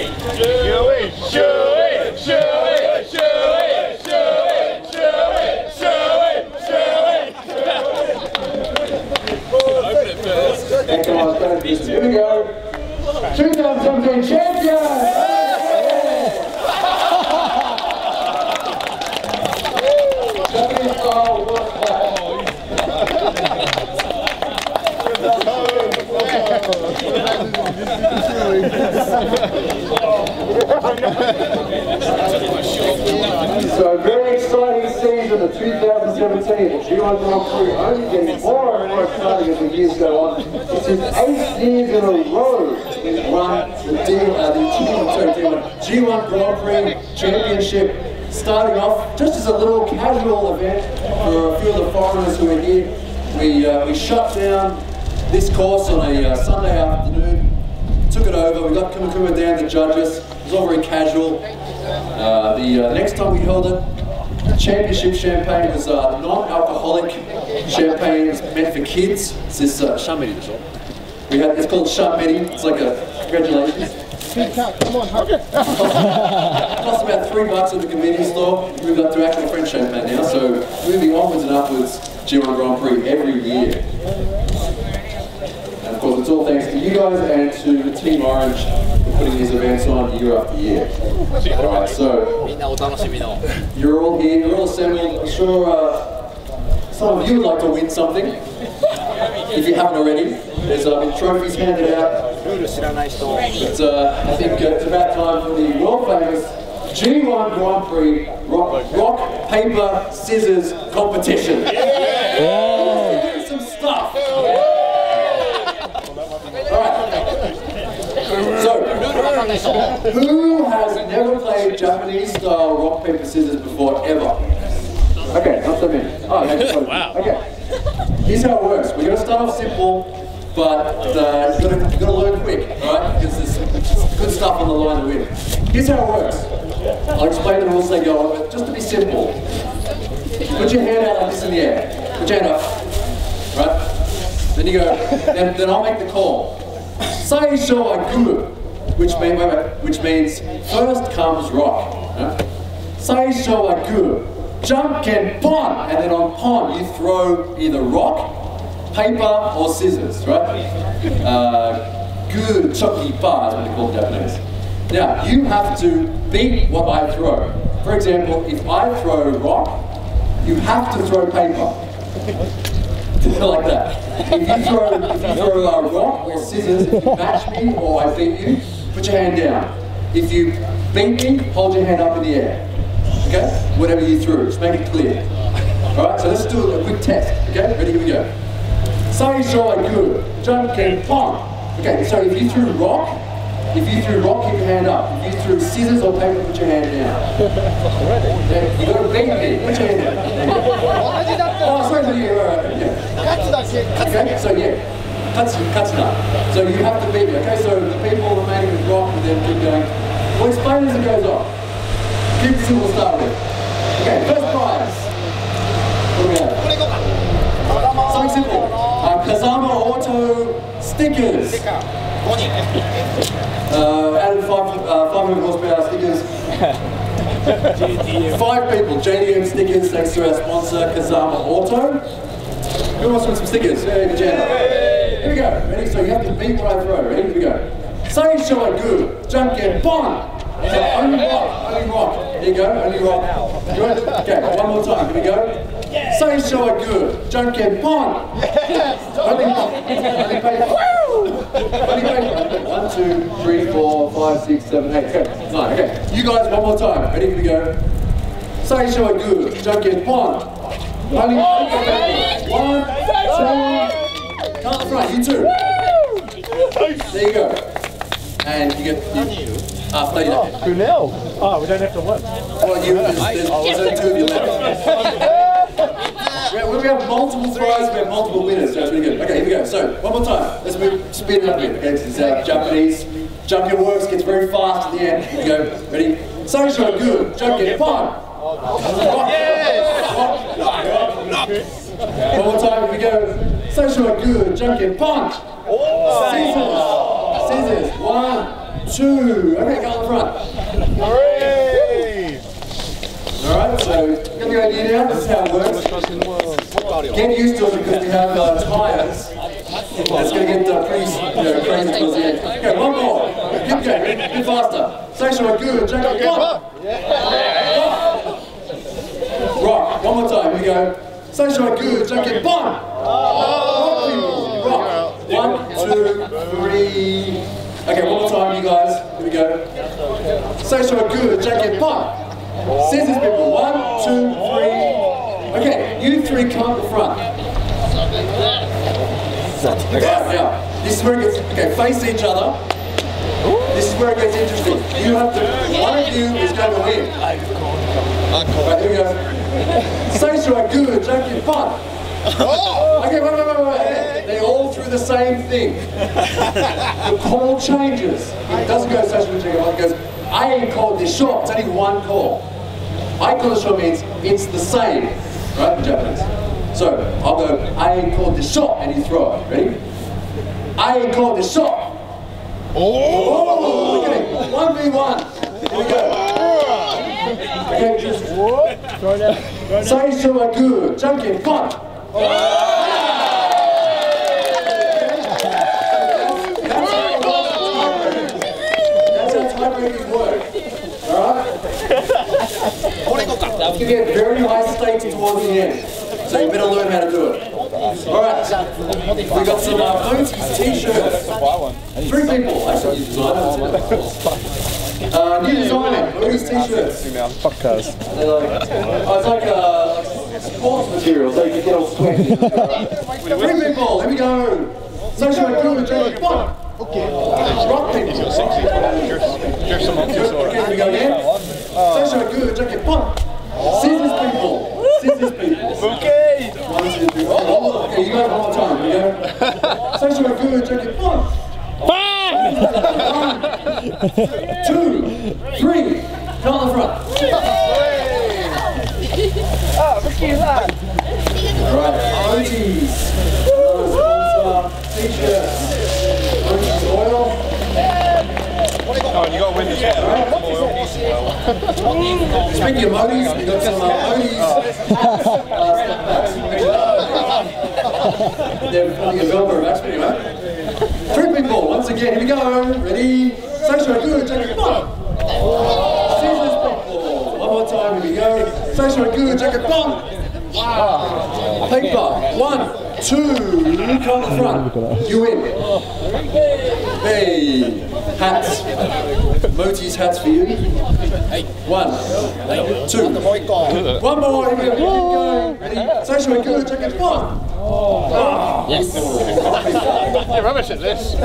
Here we go. 2017 champion! So very exciting season of 2017. The G1 Grand Prix only getting more and more exciting as the years go on. This is 8 years in a row we've won the G1 Grand Prix Championship. Starting off just as a little casual event for a few of the foreigners who are here. We shut down this course on a Sunday afternoon, took it over, we got Kumakuma down to judges. It was all very casual. The next time we held it, the championship champagne was non-alcoholic champagne. It's meant for kids. It's this it's called Shamedi. It's like a congratulations. Come on, hurry. It cost about $3 at the convenience store. Moved up to actual French champagne now, so moving onwards and upwards, G1 Grand Prix every year. And of course, it's all thanks to you guys and to the Team Orange for putting these events on year after year. Alright, so you're all here, you're all assembled. I'm sure some of you would like to win something, if you haven't already. There's trophies handed out. But I think it's about time for the world famous G1 Grand Prix rock, paper, scissors competition. Yeah. Some stuff. Alright. So, who has never played Japanese style rock, paper, scissors before, ever? Okay, not so many. Oh, wow. Okay. Here's how it works. We're going to start off simple, but you've got to learn quick, alright? Because there's good stuff on the line to win. Here's how it works. I'll explain the rules as they go on, but just to be simple. Put your hand out like this in the air. Put your hand up. Right? Then you go, then I'll make the call. Saisho wa guru, which means first comes rock. Right? Saisho wa guru. Janken pon, and then on pon you throw either rock, paper, or scissors, right? Good choki pa is what they call it in Japanese. Now, you have to beat what I throw. For example, if I throw rock, you have to throw paper. Like that. If you throw rock or scissors, if you match me or I beat you, put your hand down. If you beat me, hold your hand up in the air. Okay? Whatever you threw, just make it clear. Alright, so let's do a quick test. Okay? Ready? Here we go. Saisho wa guru, janken pon. Okay, so if you threw rock, keep your hand up. If you threw scissors or paper, put your hand down. Okay, you got to beat me. Put your hand down. Oh, sorry, yeah. Okay, so yeah. Katsuna. So you have to beat me. Okay, so the people remaining with rock will then keep going. We'll explain as it goes on. Keep it simple to start with. Okay, first prize. What do we have? Something simple. Kazama Auto stickers. Added 500 horsepower stickers. 5 people. JDM stickers thanks to our sponsor Kazama Auto. Who wants some stickers? Hey, good jam. Here we go. Ready? So you have to beat what I throw. Ready? Here we go. Saisho wa guru, janken pon. So only rock. Here you go, only rock. Good. Okay, one more time. Here we go. Saisho wa guru, janken pon. Only rock. Only paper. Only paper. 1, 2, 3, 4, 5, 6, 7, 8. Okay. 9. Okay. You guys, one more time. Ready? Here we go. Saisho wa guru, janken pon. Only paper. 1, 2. Count the front. You 2. There you go. And you get. Oh, we don't have to win. Well, there's only 2 of you left. We have multiple prizes, we have multiple winners, so it's really good. Okay, here we go. So, one more time. Let's speed it up a bit. Okay, this is Japanese. Junkin works, gets very fast at the end. Here we go. Ready? Saisho good. Junkin pon. One more time. Here we go. Saisho good. Junkin punch. Scissors. 1, 2. Okay, go on the front. Alright, so you got the idea now? This is how it works. Get used to it because we have tyres. It's going to get pretty crazy towards the end. Okay, one more. Keep going, a bit faster. Saisho good, Junkin punch. Right, one more time, here we go. Saisho good, Junkin punch. Rock. 2, 3. Okay, one more time, you guys. Here we go. Say so good, jacket pop. Scissors people. 1, 2, 3. Okay, you three come up the front. Now, this is where it gets, okay, face each other. This is where it gets interesting. You have to, one of you is going to win. Right, here we go. Say so good, jacket pop. Okay, wait. They all threw the same thing. The call changes. It doesn't go social check. It goes, I called this shot. It's only one call. I call the shot means it's the same, right, in Japanese. So I'll go, I called this shot, and you throw it. Ready? I called this shot. Oh! Okay, 1v1. Here we go. Okay, just say so good, junkie, fun. That's how tiebreakers work. Alright? You can get very high stakes towards the end. So you better learn how to do it. Alright. We got some Motis t-shirts. 3 people. Actually, you design new design, Motis t-shirts. Fuck cars. It's like sports material, so you can get all sweaty. 3 people, here we go. Social good, Jake, one. Okay. Rock people. Okay, here we go again. Social good, Jake, one. Scissors people. Scissors people. Okay. 1, 2, 3. Okay, you guys one more time. Here we go. Social good, Jake, one. 1, 2, 3. Come on the front. Ricky's that. Alright, Motis. T-shirts. Motis oil. Oh, and you got to win this one. Speaking of Motis, we got some Motis. They're putting a velvet of actually, right? 3 people, once again, here we go. Ready? Social good, check it. Scissors people. One more time, here we go. Social good, check it. Paper. 1, 2. Come the front. You win. Hey. Hats. Motis hats for you. 1, 2. One more. Here we go. Ready? Social good, check it. Yes. You're rubbish at this.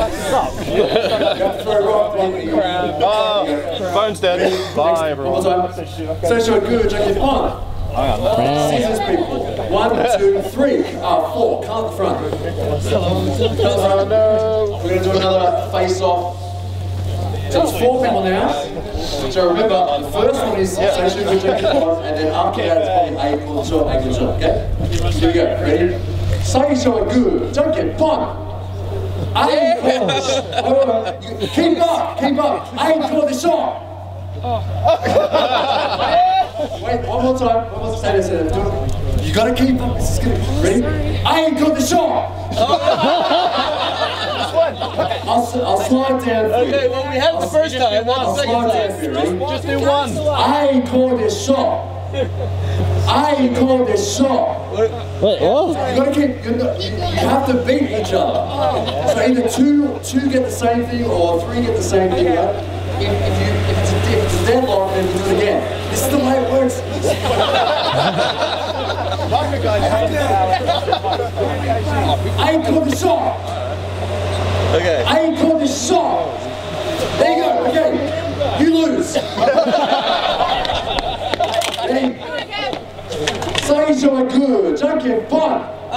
Phone's dead. Bye, everyone. One more time. Social good, check it. Scissors people. 1, 2, 3. 4. Count the front. Count the front. We're going to do another face-off. So it's 4 people now. So remember, the first one is social good, check it. And then after that, it's probably A shot, okay? Here we go. Ready? Say so good, don't get fun. Keep up. I ain't call the shot. Wait, one more time. Say this. You gotta keep up. This is good. Ready? I ain't call the shot. I'll slide down for you. Okay, well we had the first time. What's the second time? Just do one. I ain't call this shot. I ain't called this shot. Wait, what? You gotta keep. You have to beat each other. So either two get the same thing or 3 get the same thing. Right? If it's a deadlock, then we do it again. This is the way it works. I ain't called the shot. Okay. I ain't called this shot. There you go. Okay. You lose. Say so good, don't get fun.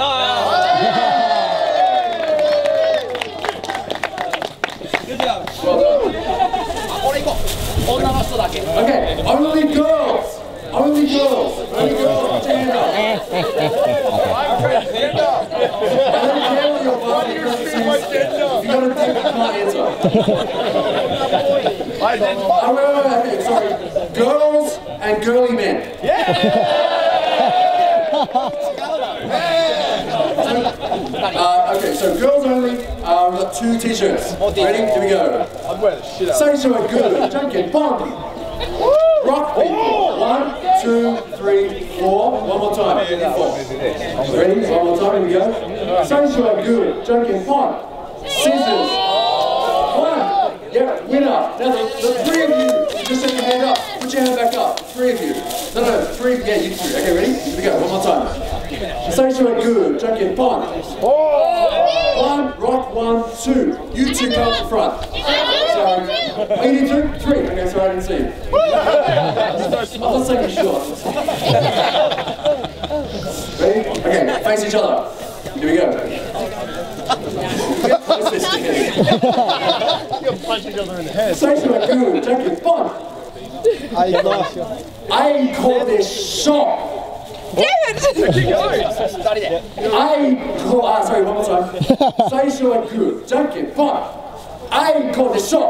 Good job. Well done. Okay, only girls. Only girls. Only girls. Stand up. Stand up. I don't care what your body is. If you got a dick, you can't answer. Okay, sorry. Girls and girly men. Okay, so girls only. We've got 2 t-shirts. Ready? Here we go. I'd wear the shit out. Say so good. Junkie, bumpy. Rock people. 1, 2, 3, 4. One more time. 4. Ready? One more time. Here we go. Say so good. Junkie, pump. scissors. One. Yeah, winner. Now the three of you, just set your hand up. Put your hand back up. Three of you. No, three. Yeah, you three. Okay, ready? Here we go. One more time. Say to it good. Junkie, fun. One, rock, 1, 2. You two come up the front. Sorry. Oh, you need two? 3. Okay, sorry, I didn't see you. I'm not taking a shot. Ready? Okay, face each other. Here we go. What's this thing? You'll punch each other in the head. Say to it good. Junkie, fun. I call this shot. Damn it! Sorry, one more time. Say to it good. Junkie, fun. I call this shot.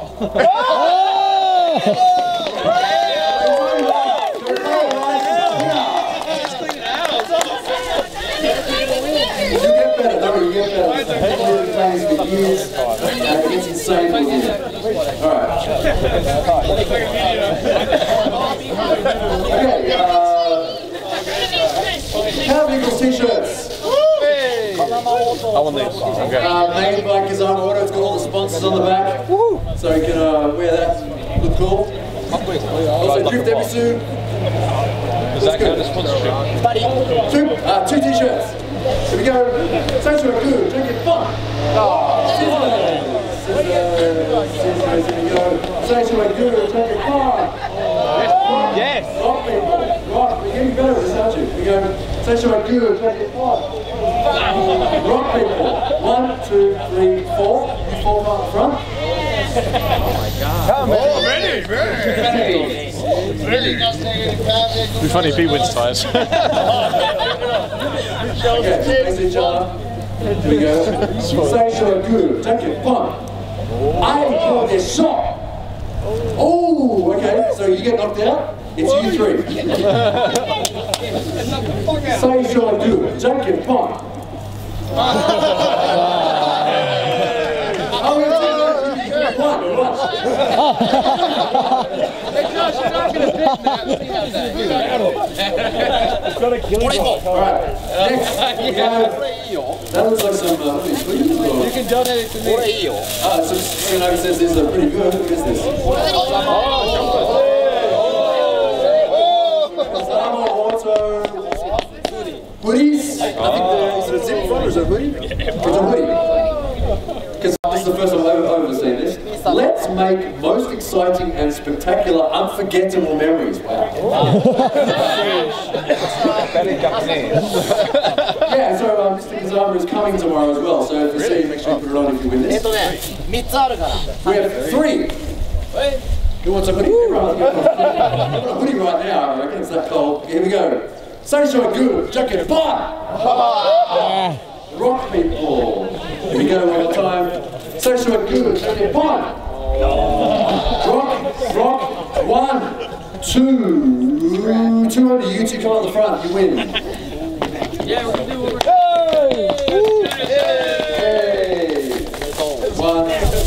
You get better. I've been playing this for years, and it's insane for you. Alright. Okay, Car Vehicles t-shirts. I want these. Okay. Made by G1GP. It's got all the sponsors on the back. So you can wear that. Look cool. Also, Drift Ebisu. Does that count as sponsorship? Two t-shirts. Here we go. Say to it good. Drink it fun. Scissors. Here we go. Say to it good. Drink it fun. Yes. Rock people. Right, we're getting better at this, aren't you? Here we go. Say to it good. Drink it fun. Rock people. 1, 2, 3, 4. You 4 up front. Oh my God. Come on. Ready. It'd be funny if he wins tires. Okay, face each other. Here we go. Say to it good. Drink it fun. I call this shot. Oh, okay. So you get knocked out. It's you 3. Say sure do. Drink it fun. One. Alright, next we have, that looks like some sleeves. You can donate it to me. Some says these are pretty good. What is this? Hoodies? I think is it a zip front or is it a hoodie? It's a hoodie. Because this is the first time I've ever seen this. Let's make most exciting and spectacular, unforgettable memories. Wow. Yeah, so Mr. G1GP is coming tomorrow as well, so if you see, make sure you put it on if you win this. We have 3. Who wants a hoodie? Everyone wants a hoodie right now, I reckon it's that cold. Here we go. Say so good, jacket fun! Rock people. Here we go, one more time. Say so good, jacket fun! Rock, 1, 2. 200, you two come on the front, you win. Yeah, we can do what we're Hey! 1.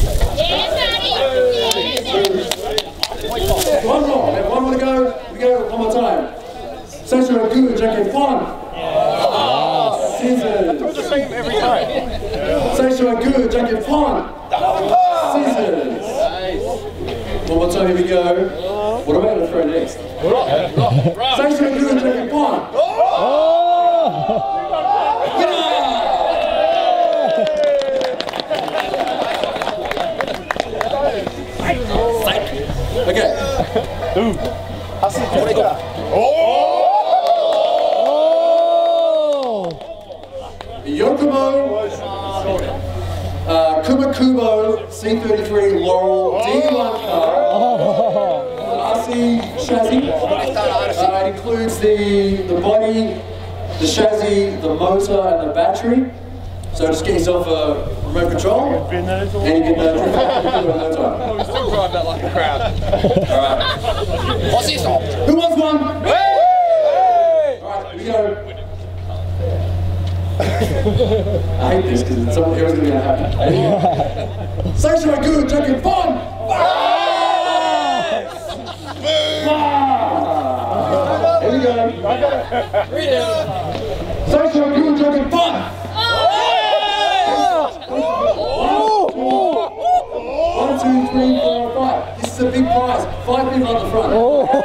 One more, we have 1 more to go. We go one more time. Say so good, jacket fun! Scissors. Do the same every time. Say so good, jacket fun! Scissors. One more time, here we go. What am I going to throw next? Say so good, jacket fun! Okay. Yokomo Kumakubo C33 Laurel D1 car. RC chassis. It includes the body, the chassis, the motor, and the battery. So just get yourself a remote control, and you can drift in no time. We still drive that like a crowd. Alright. Who wants one? Alright, here we go. I hate this because it's something else going to happen. Say so good, drinking fun! Here we go. Say so good, drinking fun! 3, 4, 5. This is a big prize. 5 people on the front.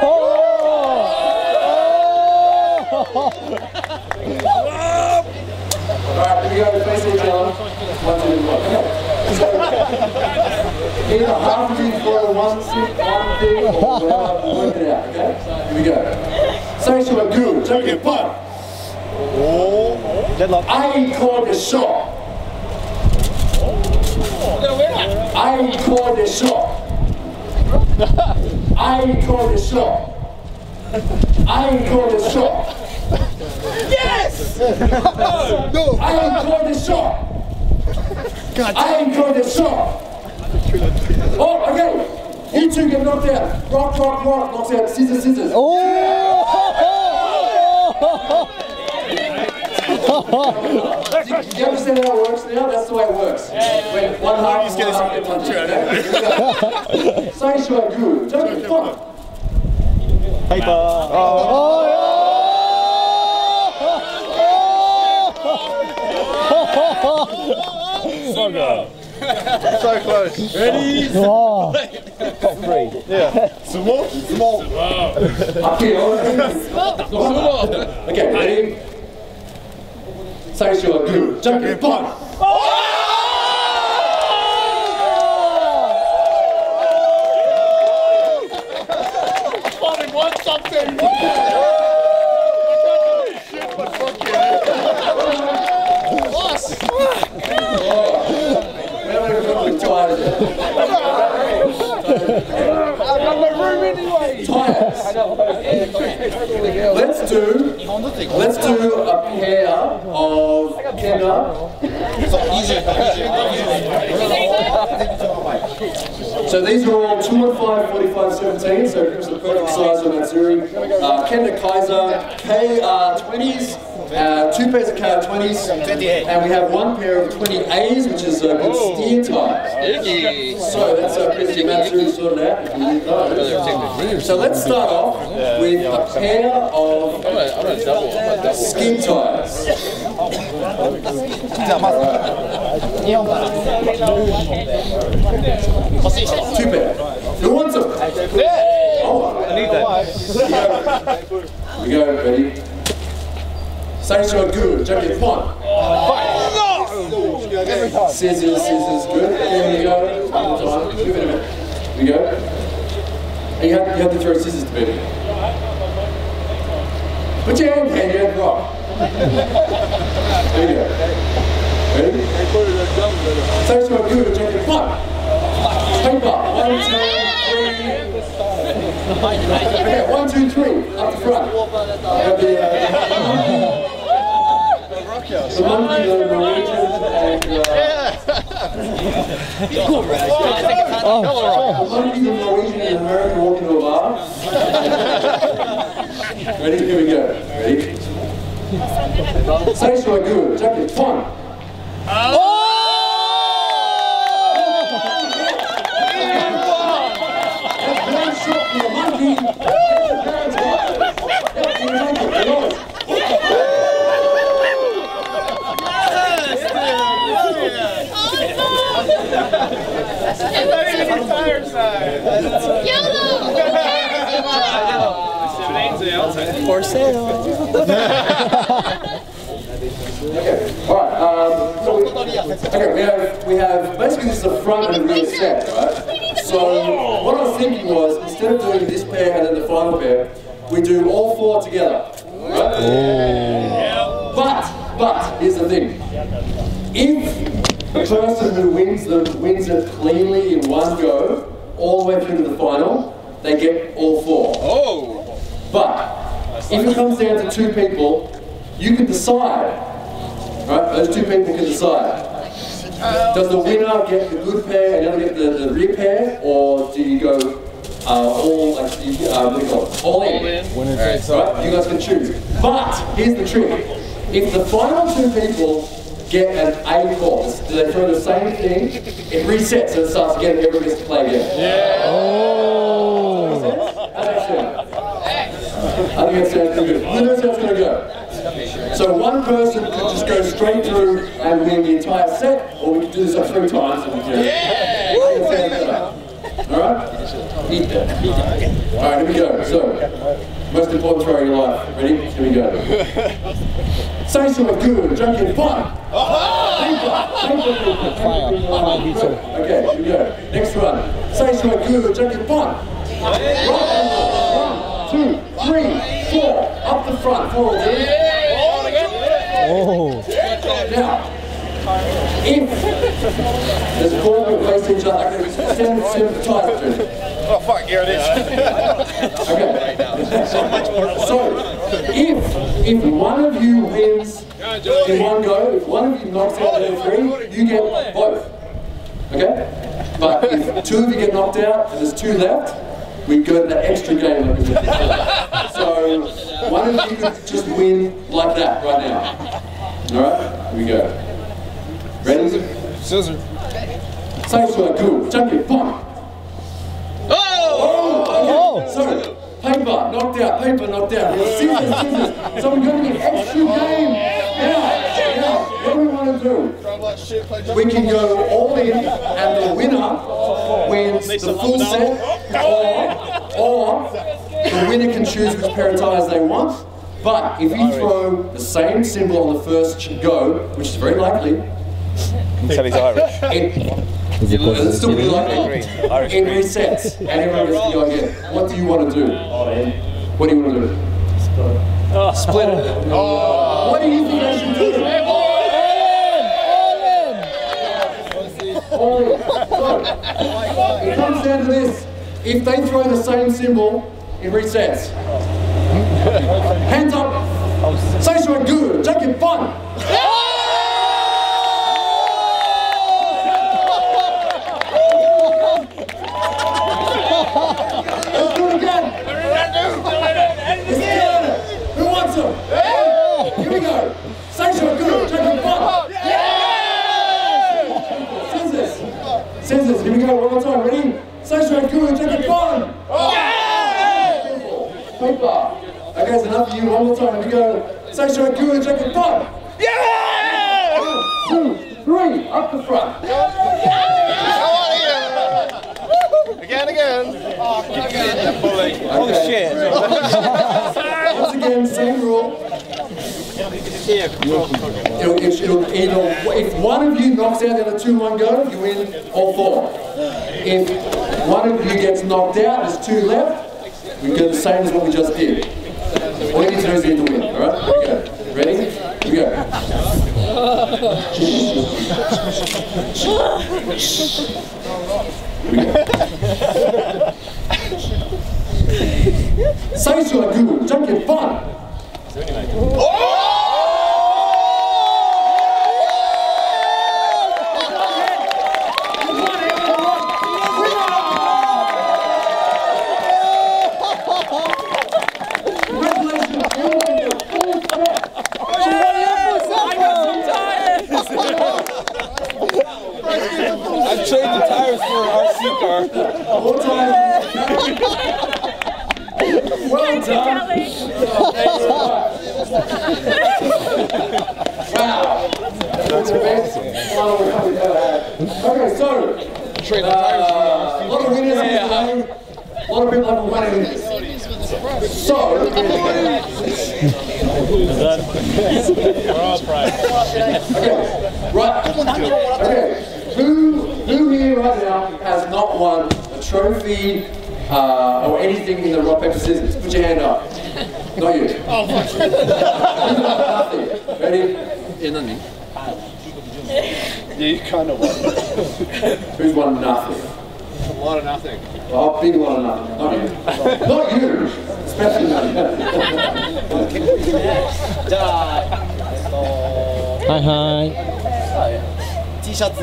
Alright, here we go, face each other. 1, 2, 1. Okay. So, either half of you throw one stick, one thing, or whatever, work it out, okay? Here we go. Say to a goo, take your punt. I called the shot. I called the shot. I called the shot. I called the shot. Yes! No! I called the shot. I called the shot. Oh, okay. You two get knocked out. Rock, rock, rock. Knocks out. Scissors, scissors. Oh! Do you understand how it works now? That's the way it works. When one half is going to say to a guru, don't get fun. Paper. So close. Ready? Oh. Top 3. Yeah. Small. Okay, ready? Say to a guru, don't get fun. Let's do a pair of Kenna. So these are all 2 and 5, 45, 17. So here's the perfect size for Matsuri. Kenna Kaiser, KR20s. 2 pairs of KR20s, and we have 1 pair of 20As, which is a good steer type. So that's pretty Matsuri sorted out. So let's start off with a pair of skin tires. 2 pair. Who wants them? Oh, I need that. Here we go, ready? Say to a guru, don't get fun. Scissors, scissors, good. Here we go. Give it a minute. Here we go. And you have to throw scissors to people. Put your hand down, you have to rock. There you go. Ready? Say to a guru, don't get fun. Paper. 1, 2, 3. Okay, 1, 2, 3. Up the front. The monkey, the Norwegian, and the monkey, the Norwegian, and American walk into a bar. Ready? Here we go. Ready? Say to a guru, jump in. Fun. One shot for the monkey. For sale. Okay, alright, so we have basically this is a front and rear set, right? So what I was thinking was, instead of doing this pair and then the final pair, we do all 4 together, right? But, here's the thing. If the person who wins it cleanly in one go, all the way through to the final, they get all 4. But if it comes down to 2 people, you can decide, right? Those 2 people can decide. Does the winner get the good pair and the other get the rear pair, or do you go all like what do you call it? All in. Winner takes all. Right? You guys can choose. But here's the trick: if the final 2 people get an A course, do they throw the same thing? It resets and it starts again. Everybody gets to play again. Yeah. Oh. I think that sounds pretty good. Who knows how it's going to go? So one person could just go straight through and win the entire set, or we could do this like 3 times. And, yeah! Alright? Alright, here we go. So, most important throw of your life. Ready? Here we go. Say so good, jump in, fun! Fire Ebisu. Okay, here we go. Next one. Say so good, jump in, fun! 1, 2, 3, 4. Up the front, forward. Oh. Now, if there's 4 people facing each other, I can sympathize with you. Oh fuck, here it is. Okay. So, if one of you wins in one go, if one of you knocks out the 3, you get both. Okay? But if 2 of you get knocked out and there's 2 left, we go to the extra game like we did before. So, one of you could just win like that right now. Alright? Here we go. Ready? Scissor. Say so cool. Jump in. Bomb. Oh! So, paper knocked out. Paper knocked out. Scissors, scissors. So we're going to get extra game. Now, what do we want to do? We can go all in, and the winner wins the full set, or the winner can choose which pair of tires they want. But if you throw the same symbol on the first go, which is very likely, So he's Irish. it'll still be likely. It resets, and everyone gets to go again. What do you want to do? What do you want to do? Split it. What do you think I should do? All in. So, it comes down to this. If they throw the same symbol, it resets. Hands up. Say so good. Take it fun. Let's do it again. Let's do it. Who wants them? Here we go. Say so good. Take it fun. Scissors. Scissors. Here we go. One more time. Ready? Say so good. Take it fun. Paper. Okay, it's enough of you. One more time. Here we go. Say so good. Take it fun. 1, 2, 3. Up the front. Again. Holy shit. Once again, same rule. If one of you knocks out the other 2 in one go, you win all 4. If one of you gets knocked out, there's 2 left, we do the same as what we just did. All you need to know is you need to win, alright? Here we go. Ready? Here we go. Say so good, jump in fun. Congratulations, everyone, you're full set. I've traded the tires for an RC car. All time. Well done. Wow. That's the best final recovery we've ever had. Okay, so a lot of winners here today. A lot of people have won this. So okay, right. Okay. Who here right now has not won a trophy or anything in the rock, paper, scissors? Put your hand up. Not you. Oh, nothing. Ready? Yeah, not me. Yeah, you kind of won. Who's won nothing? A lot of nothing. Oh, big lot of nothing. Not you. Not you. Especially not you. Hi. T-shirts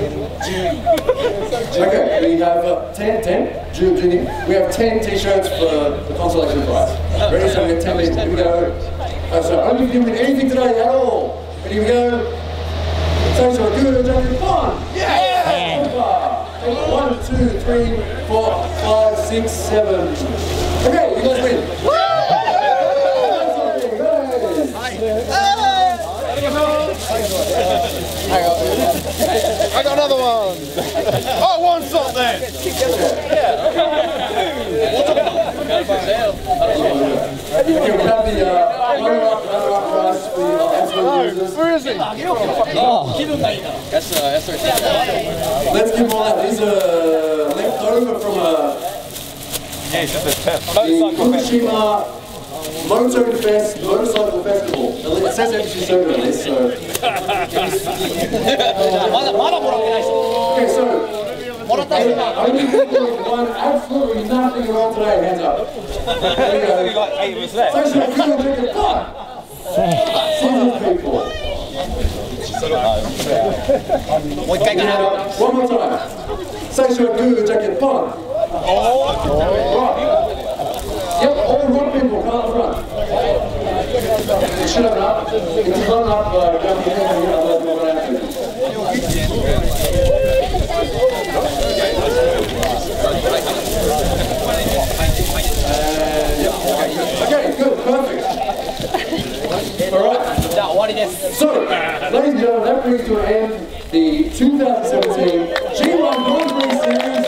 Okay, we have 10. We have 10 t-shirts for the consolation prize. Ready? So we have 10 people. Here we go. So only if you win anything today at all. Ready? Here we go. So good, jumping fun. Yeah! 1, 2, 3, 4, 5, 6, 7. Okay, you guys win. I got another one. Oh, 1 hands up then! Where is he? Let's give all that. These are left over from the Fukushima Moto Fest Motorcycle Festival. It says Ebisu Circuit on this, so. Okay, so. Only people who've won absolutely nothing around today, hands up. There you go. Like 8 of us left. Social Google Jacket Fun! Scissors people. One more time. Social Google Jacket Fun! Yep, all rock people, come up front. Shut up. If you run up, grab your hand and you're not going to after you. Okay, good, perfect. Alright. So, ladies and gentlemen, that brings to an end the 2017 G1 Grand Prix Series.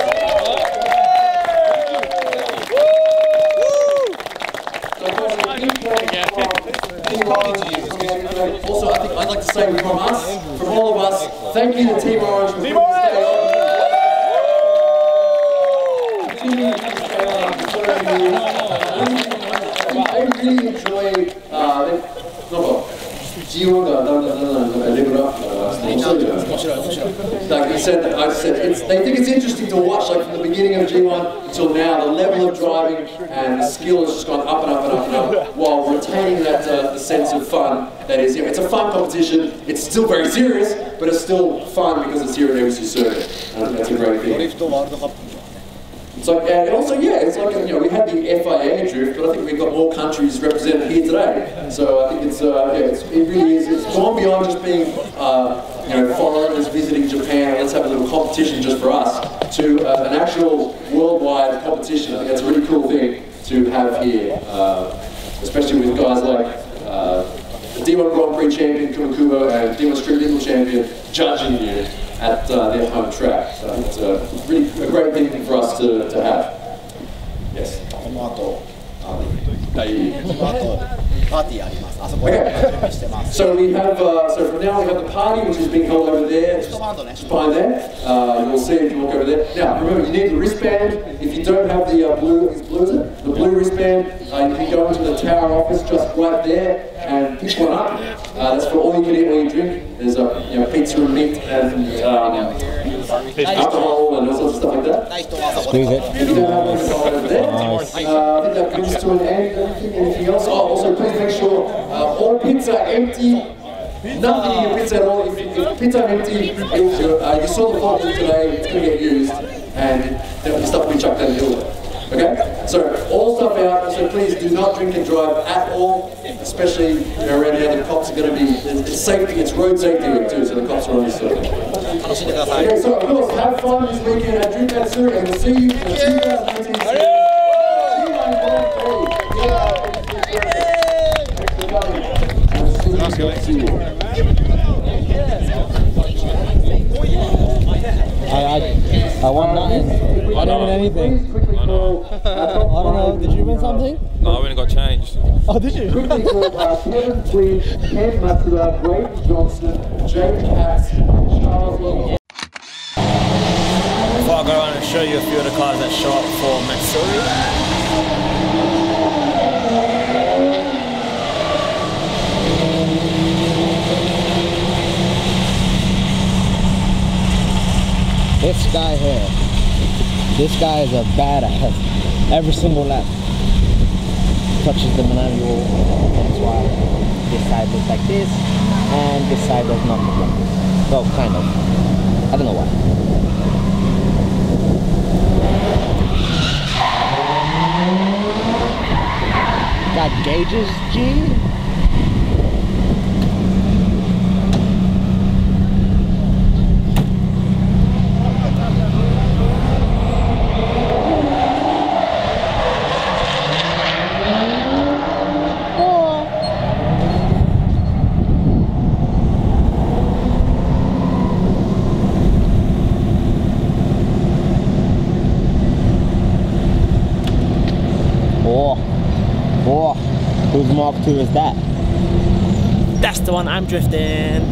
Also, I think I'd like to say from us, from all of us, thank you to Team Orange for putting this day on. Continue to stay on for so many years. I really enjoy G1 like he said, I said, they think it's interesting to watch, like from the beginning of G1 until now, the level of driving and the skill has just gone up and up and up and up, while retaining that the sense of fun that is, it's a fun competition, it's still very serious, but it's still fun because it's here at Ebisu Circuit. I think that's a great thing. So, and also, yeah, it's like, you know, we had the FIA drift, but I think we've got more countries represented here today. So I think it's, it really is, it's gone beyond just being, you know, foreigners visiting Japan, let's have a little competition just for us, to an actual worldwide competition. I think that's a really cool thing to have here, especially with guys like the D1 Grand Prix champion Kumakubo and D1 Street Legal champion judging you at their home track. So it's really a great thing for us to have. Yes. Okay. So we have, so from now we have the party, which is being held over there, just behind there. You'll see if you walk over there. Now, remember, you need the wristband. If you don't have the blue wristband, you can go into the tower office just right there and pick one up. That's for all you can eat, all you drink. There's you know, pizza and meat and alcohol and all sorts of stuff like that. Squeeze it. If you don't have alcohol over there, I think that brings to an end. Anything else? Oh, also please make sure all pits are empty. Nothing in your pits at all. If pits are empty, you saw the bottle today, it's going to get used, and the stuff will be chucked down the hill. Okay? So, all stuff out, so please do not drink and drive at all, especially around here. The cops are going to be, it's safety, it's road safety week too, so the cops are on this side. Okay, so of course, have fun this weekend at Matsuri, and we'll see you in the 2018 season. I won nothing. I don't win anything. I don't know. Did you win something? No, I went and got changed. Oh, did you? Kevin Flynn, Ken Matsuri, Brayden Johnson, Jake Katz, Charles Long. Before I go around and show you a few of the cars that show up for Matsuri. This guy here, this guy is a badass. Every single lap touches the manual. That's why this side looks like this, and this side does not look like this. Well, kind of. I don't know why. Got gauges, G? off to is that? That's the one I'm drifting.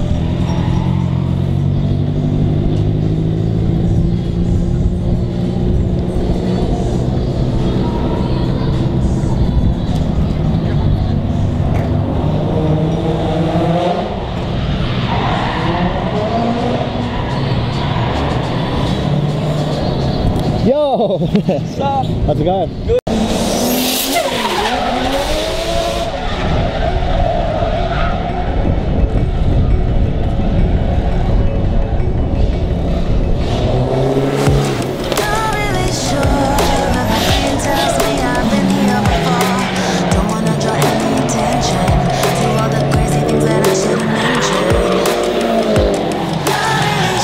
Yo! What's up? How's it going? Good.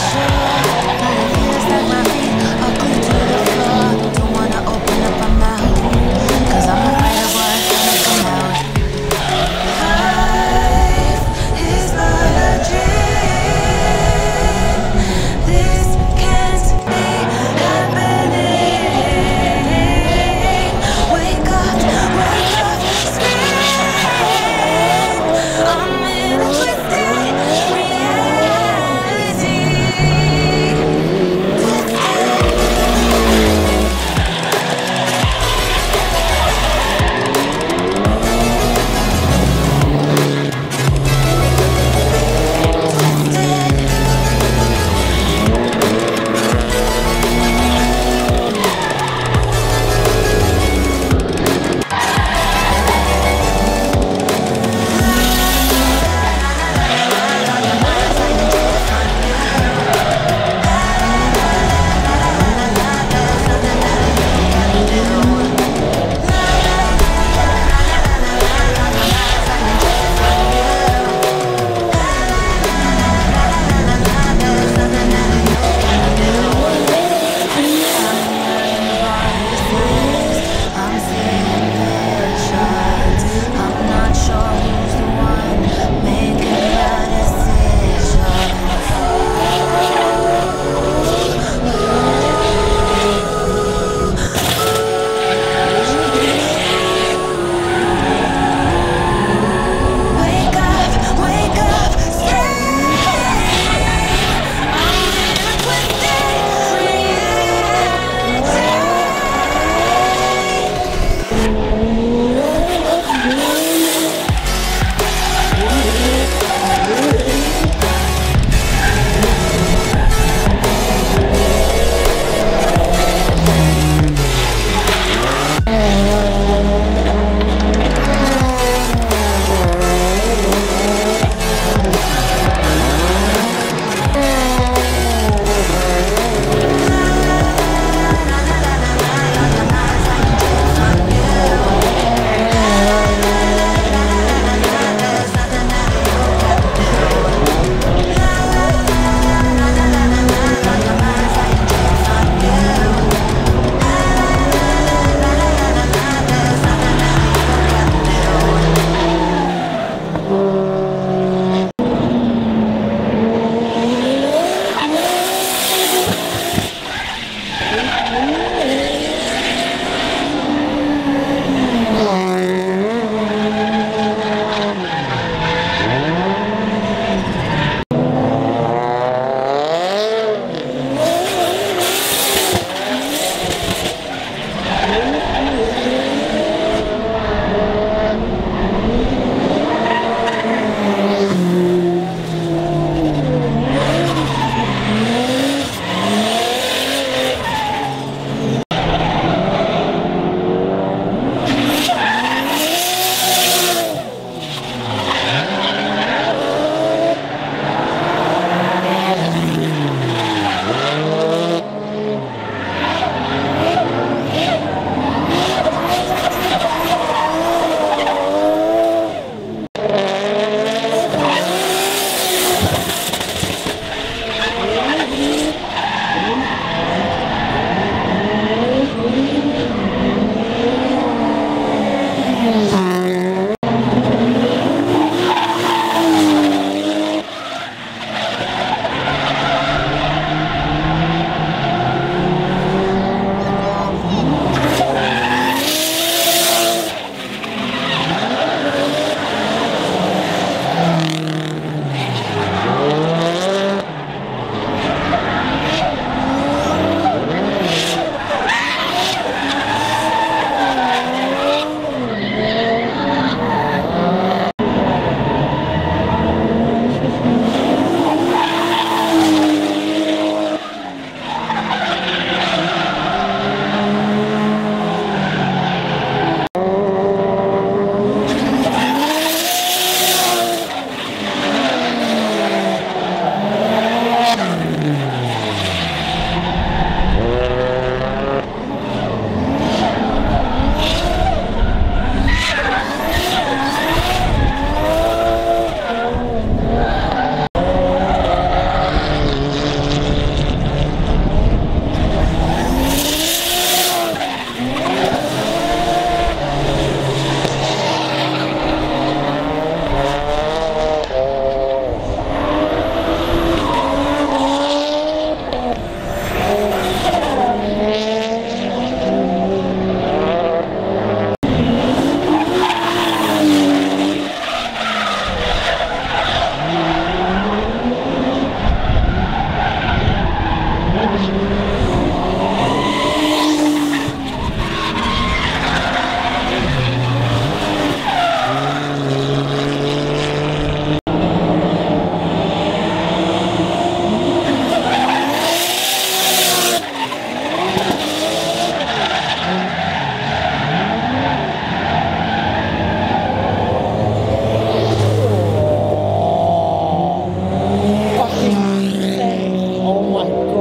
Don't wanna open up my mouth.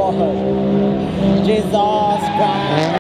Lord. Jesus Christ.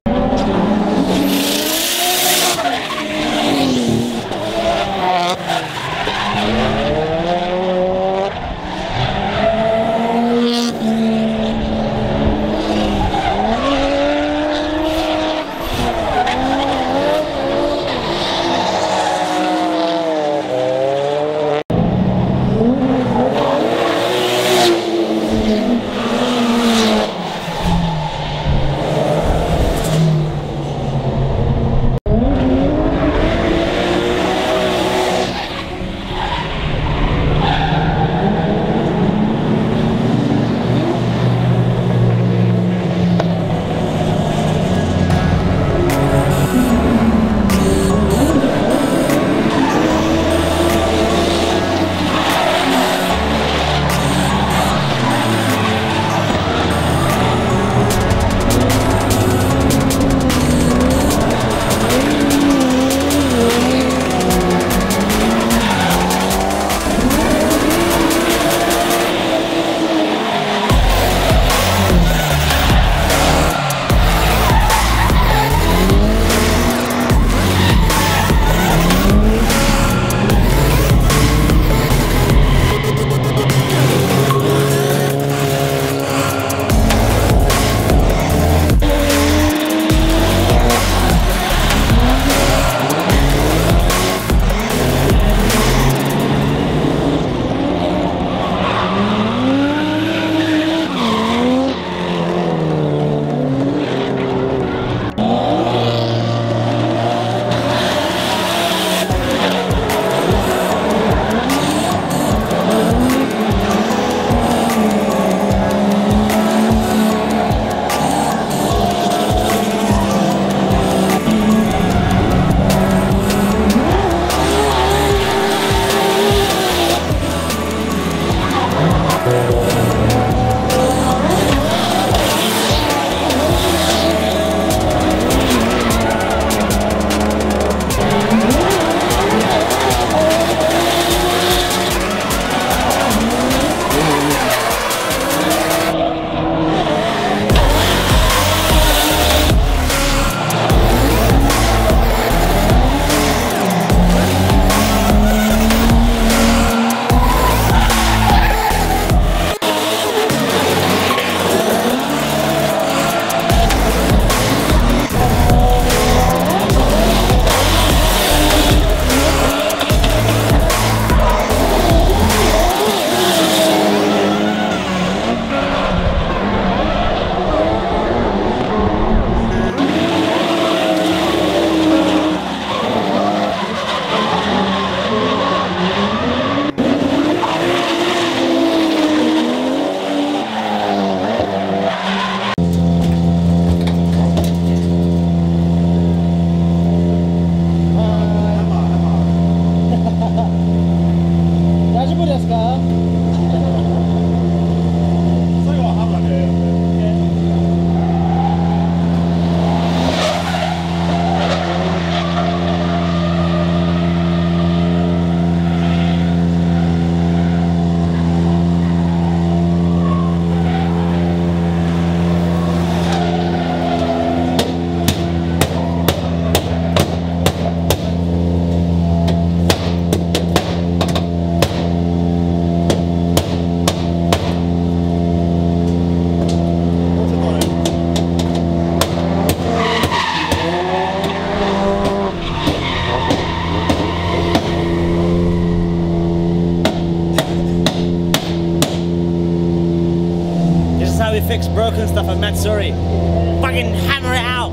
fix broken stuff at Matsuri. Fucking hammer it out!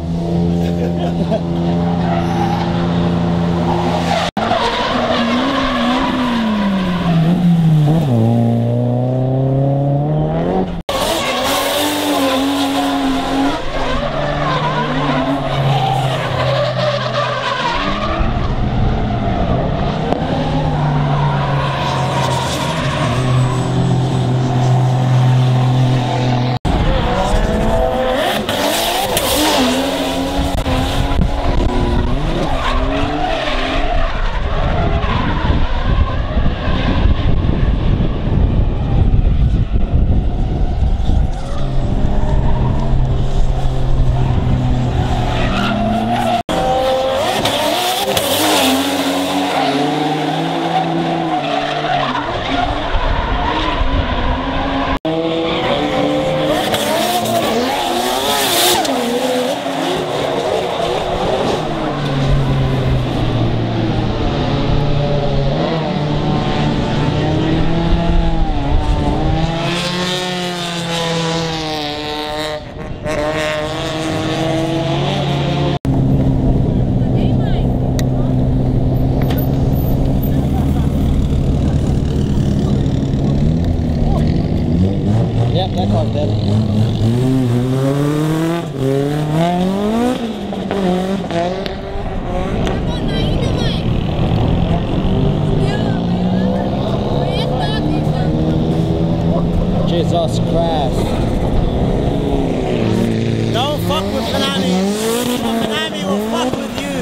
Tsunami will fuck with you.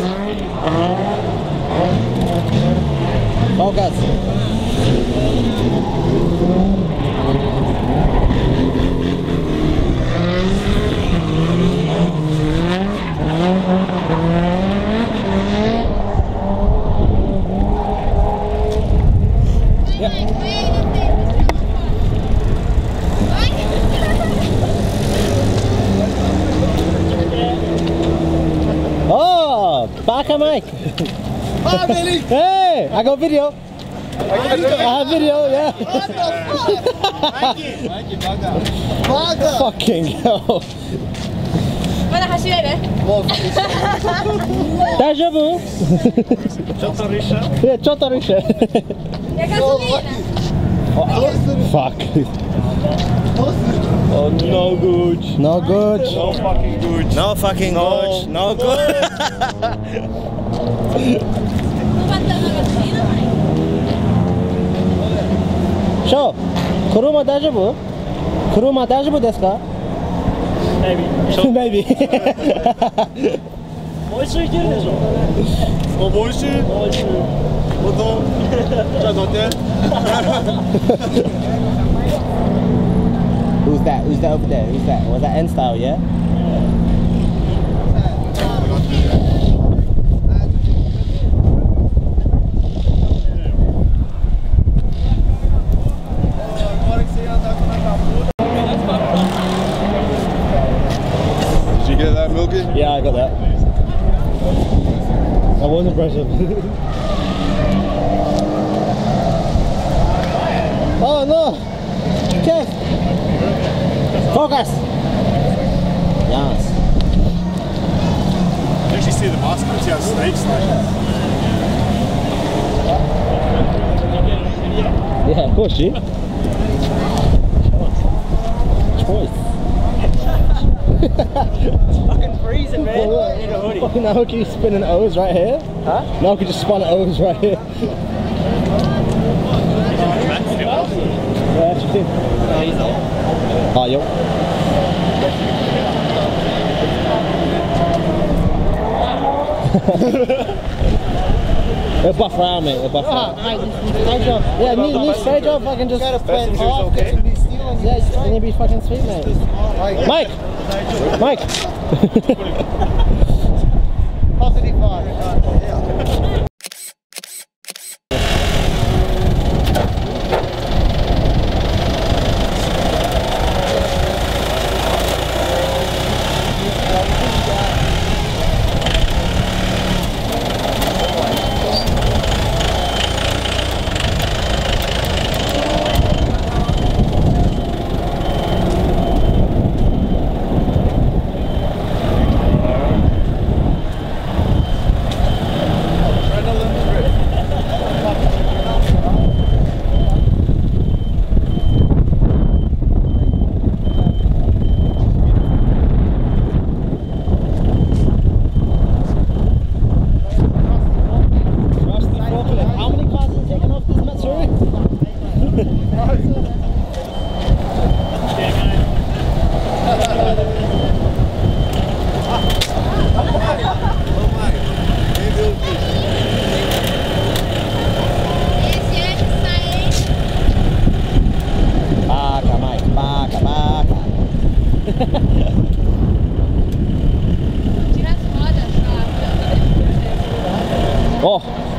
Focus. Oh, back a mic. Oh, really? Hey, I got video. I have video, yeah. What the fuck? Thank you. Thank you, Bugger. Fucking hell. まだ走れる？ 大丈夫？ ちょっとリシャ。 いや、ちょっとリシャ。 いや、ガソリン。 Fuck. Oh, no good. No good. No fucking good. No fucking good. No good. So, 車大丈夫？車大丈夫ですか？ Maybe. Maybe. 美味しいいけるでしょ。お、美味しい。美味しい。本当？じゃあ乗って。 Who's that? Who's that over there? Who's that? Was that N style? Yeah. Did you get that, Milky? Yeah, I got that. That was impressive. Oh no! Kev! Focus! Yes. You actually see the baskets, you have snakes like Yeah, of course, G. Choice. It's fucking freezing, man. I need a hoodie. Fucking Naoki spinning O's right here. Huh? Naoki just spun O's right here. Yeah, actually. Oh, yo. It'll buff around, mate. It'll buff around. Yeah, need stage off. I can just. Passengers okay? Yeah, it's gonna be fucking sweet, mate. Mike! Mike! Positive vibe. How many cars have taken off this Matsuri? Baka, Mike. Baka, baka. Tira as rodas, Oh.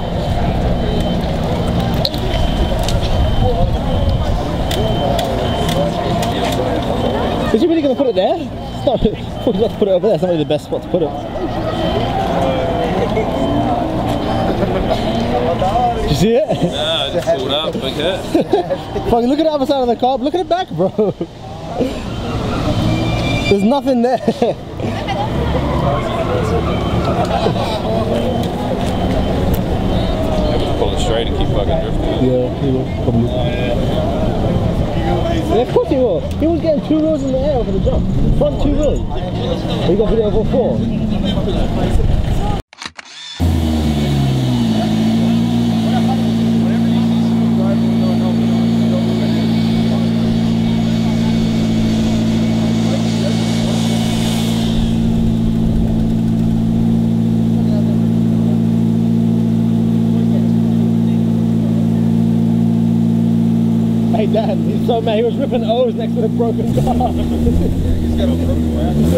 Is he really going to put it there? It's not, he's got to put it over there. It's not really the best spot to put it. Did you see it? Yeah, I just pulled up, big hit. Fucking look at the other side of the car. Look at it back, bro. There's nothing there. Pull it straight and keep fucking drifting. Yeah, he will, probably. Yeah, of course he will. He was getting 2 wheels in the air over the jump. Front 2 wheels. He got video of all 4. dad. He's so mad. He was ripping O's next to the broken car. He's got a broken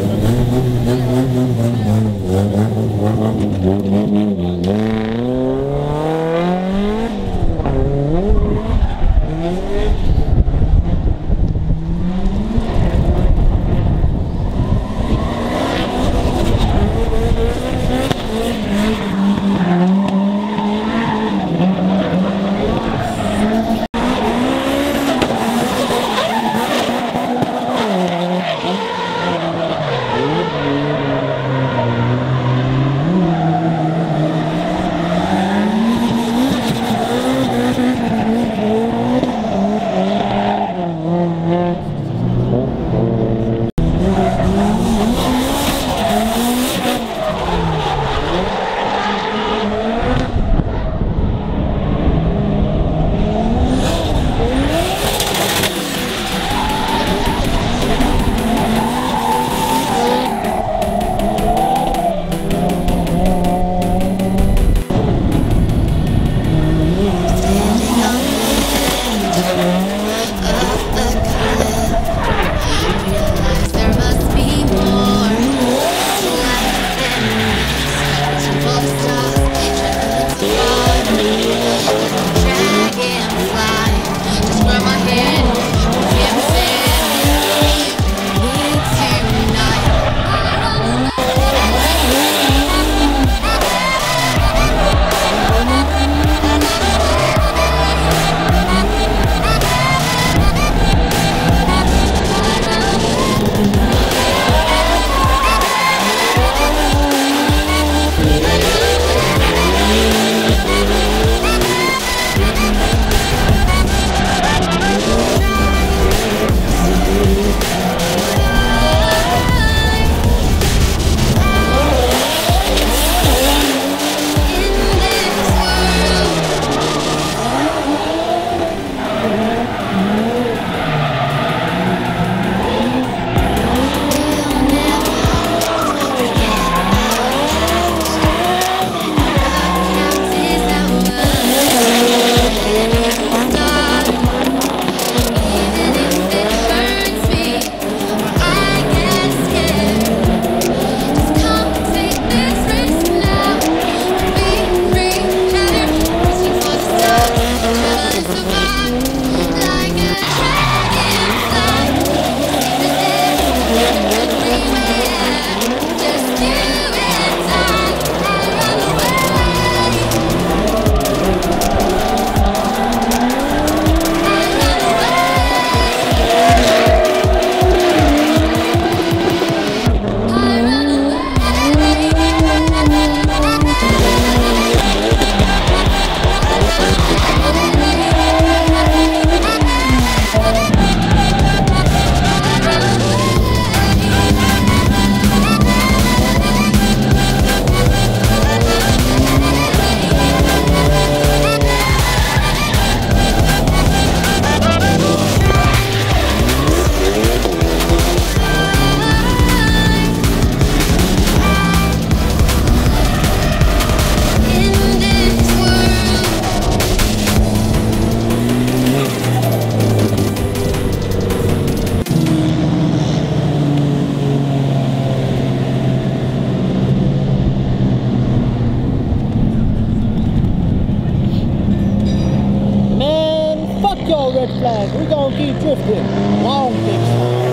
red flag. We're gonna keep drifting. Long dicks.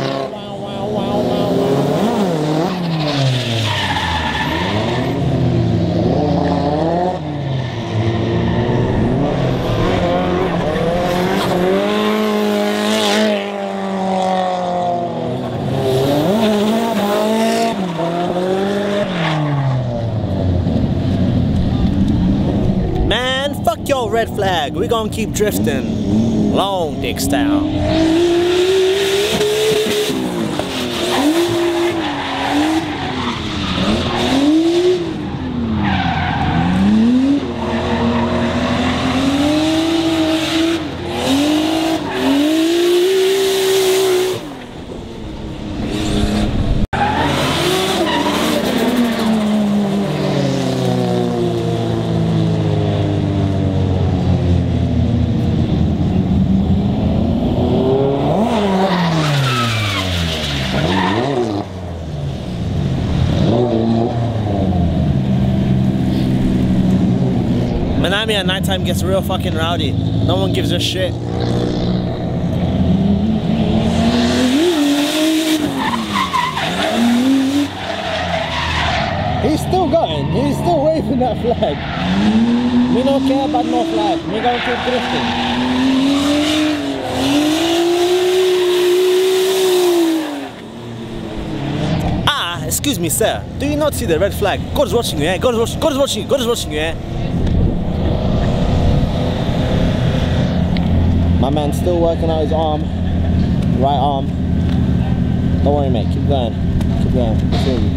Fuck your red flag, we're gonna keep drifting. Long dick style. Miami at nighttime gets real fucking rowdy. No one gives a shit. He's still going. He's still waving that flag. Me don't care about no flag. Me going to drifting. Ah, excuse me, sir. Do you not see the red flag? God is watching you, eh? God is watching you. God is watching you, eh? My man's still working out his arm. Right arm. Don't worry, mate. Keep going. Keep going. I feel you.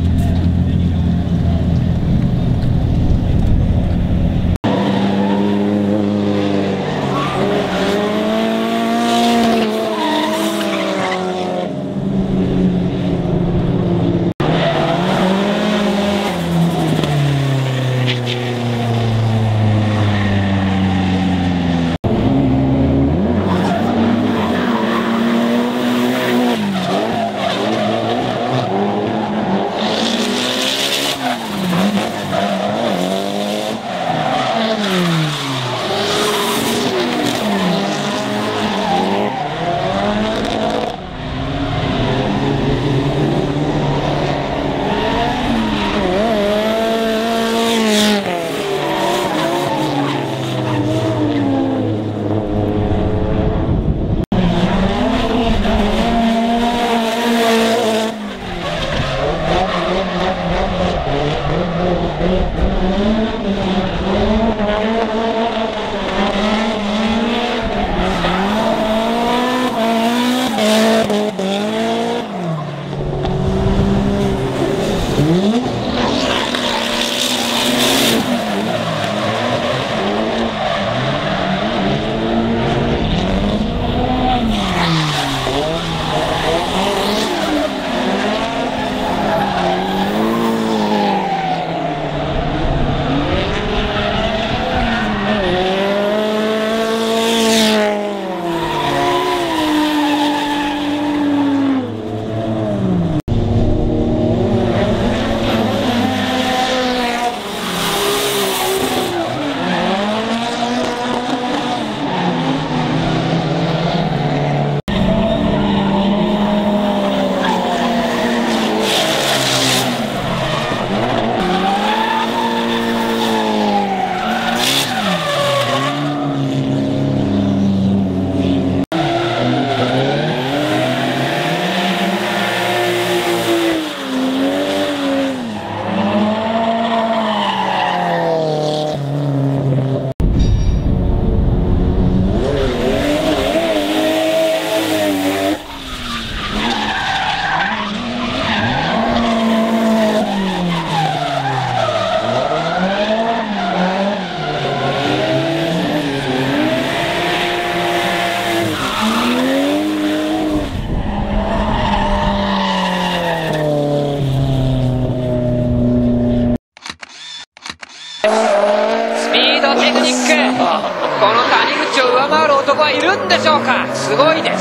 すごいです。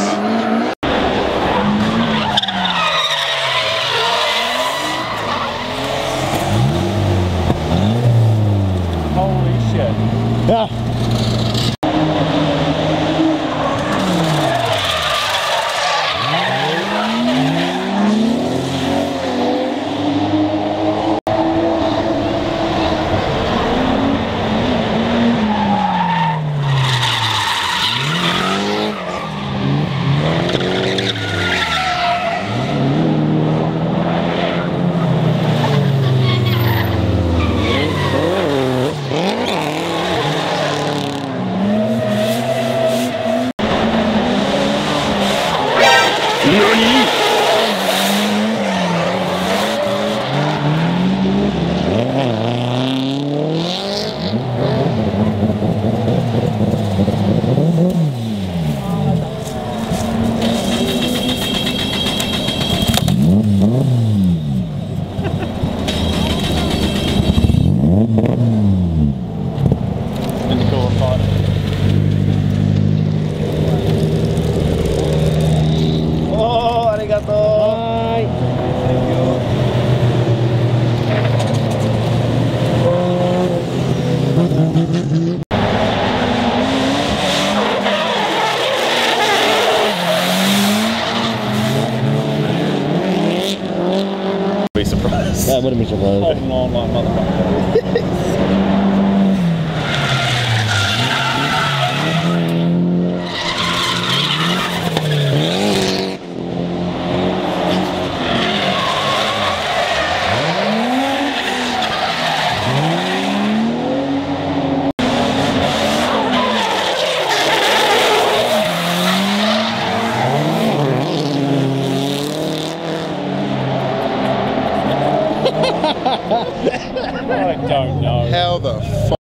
Holy shit. Yeah. Be surprised. I wouldn't be surprised. Holding on like motherfucker. I don't know. How the fuck?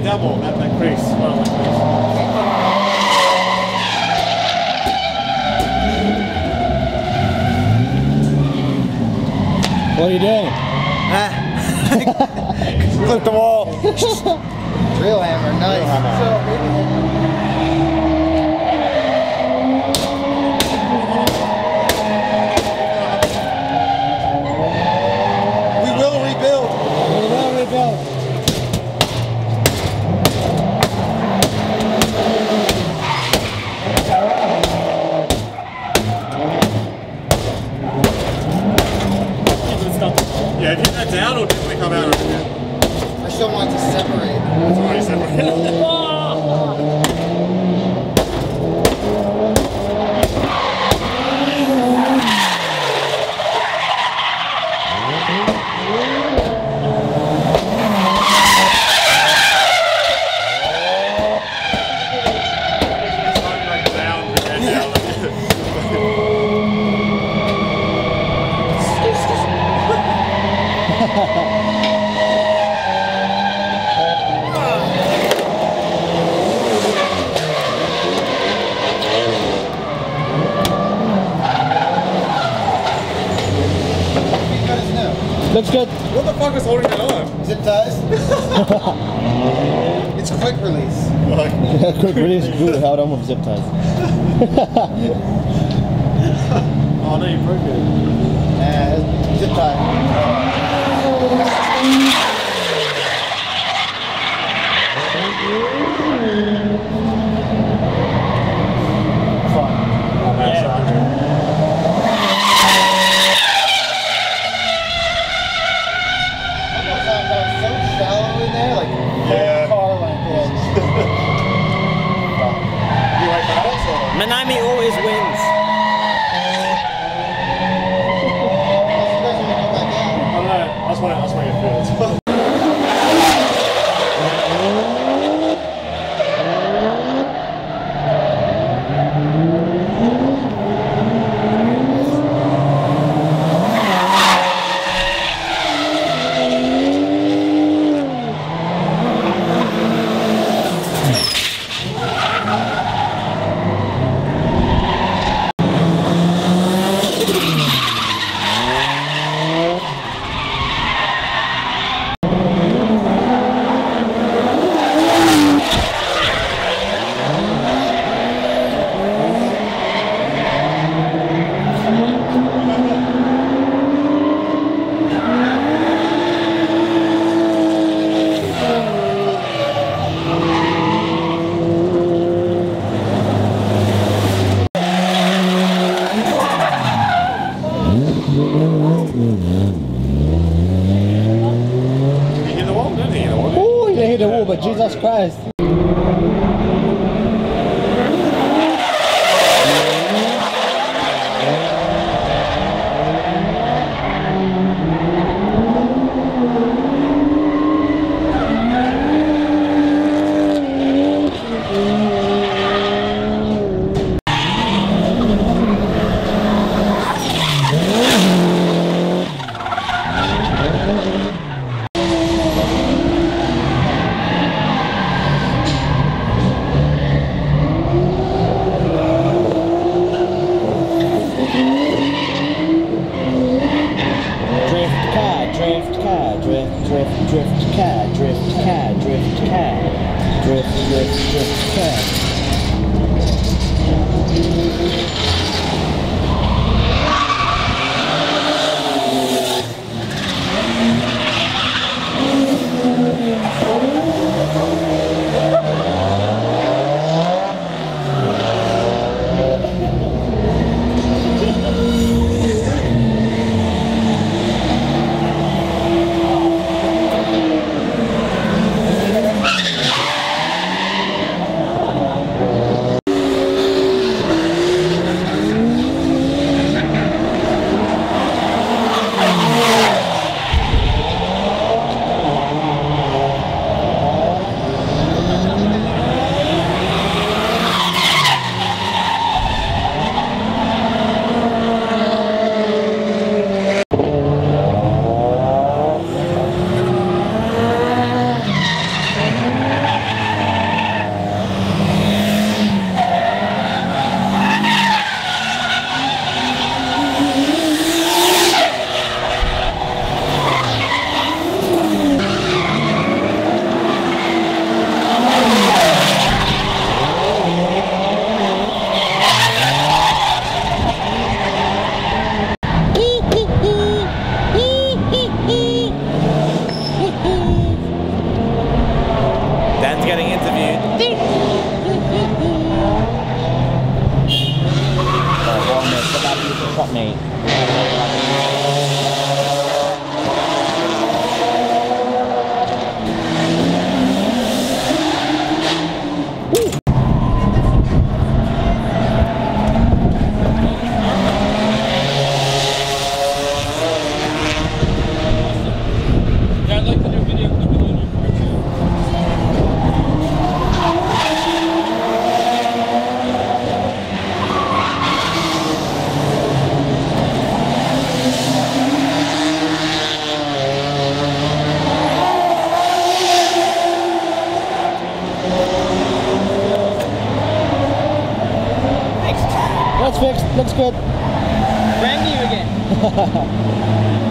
demo at the crease. What are you doing? Clip the wall. Drill hammer, nice. We will rebuild. We will rebuild. Yeah, if you go down, it'll definitely come out. I still want to separate. It's already separated. Looks good. What the fuck is holding it on? Zip ties. It's quick release. Quick release, glue it held on with zip ties. Oh no, you broke it. Zip tie. Manami always wins. That's why it feels. Ooh, he hit the wall, but Jesus Christ. looks good. Brand new again.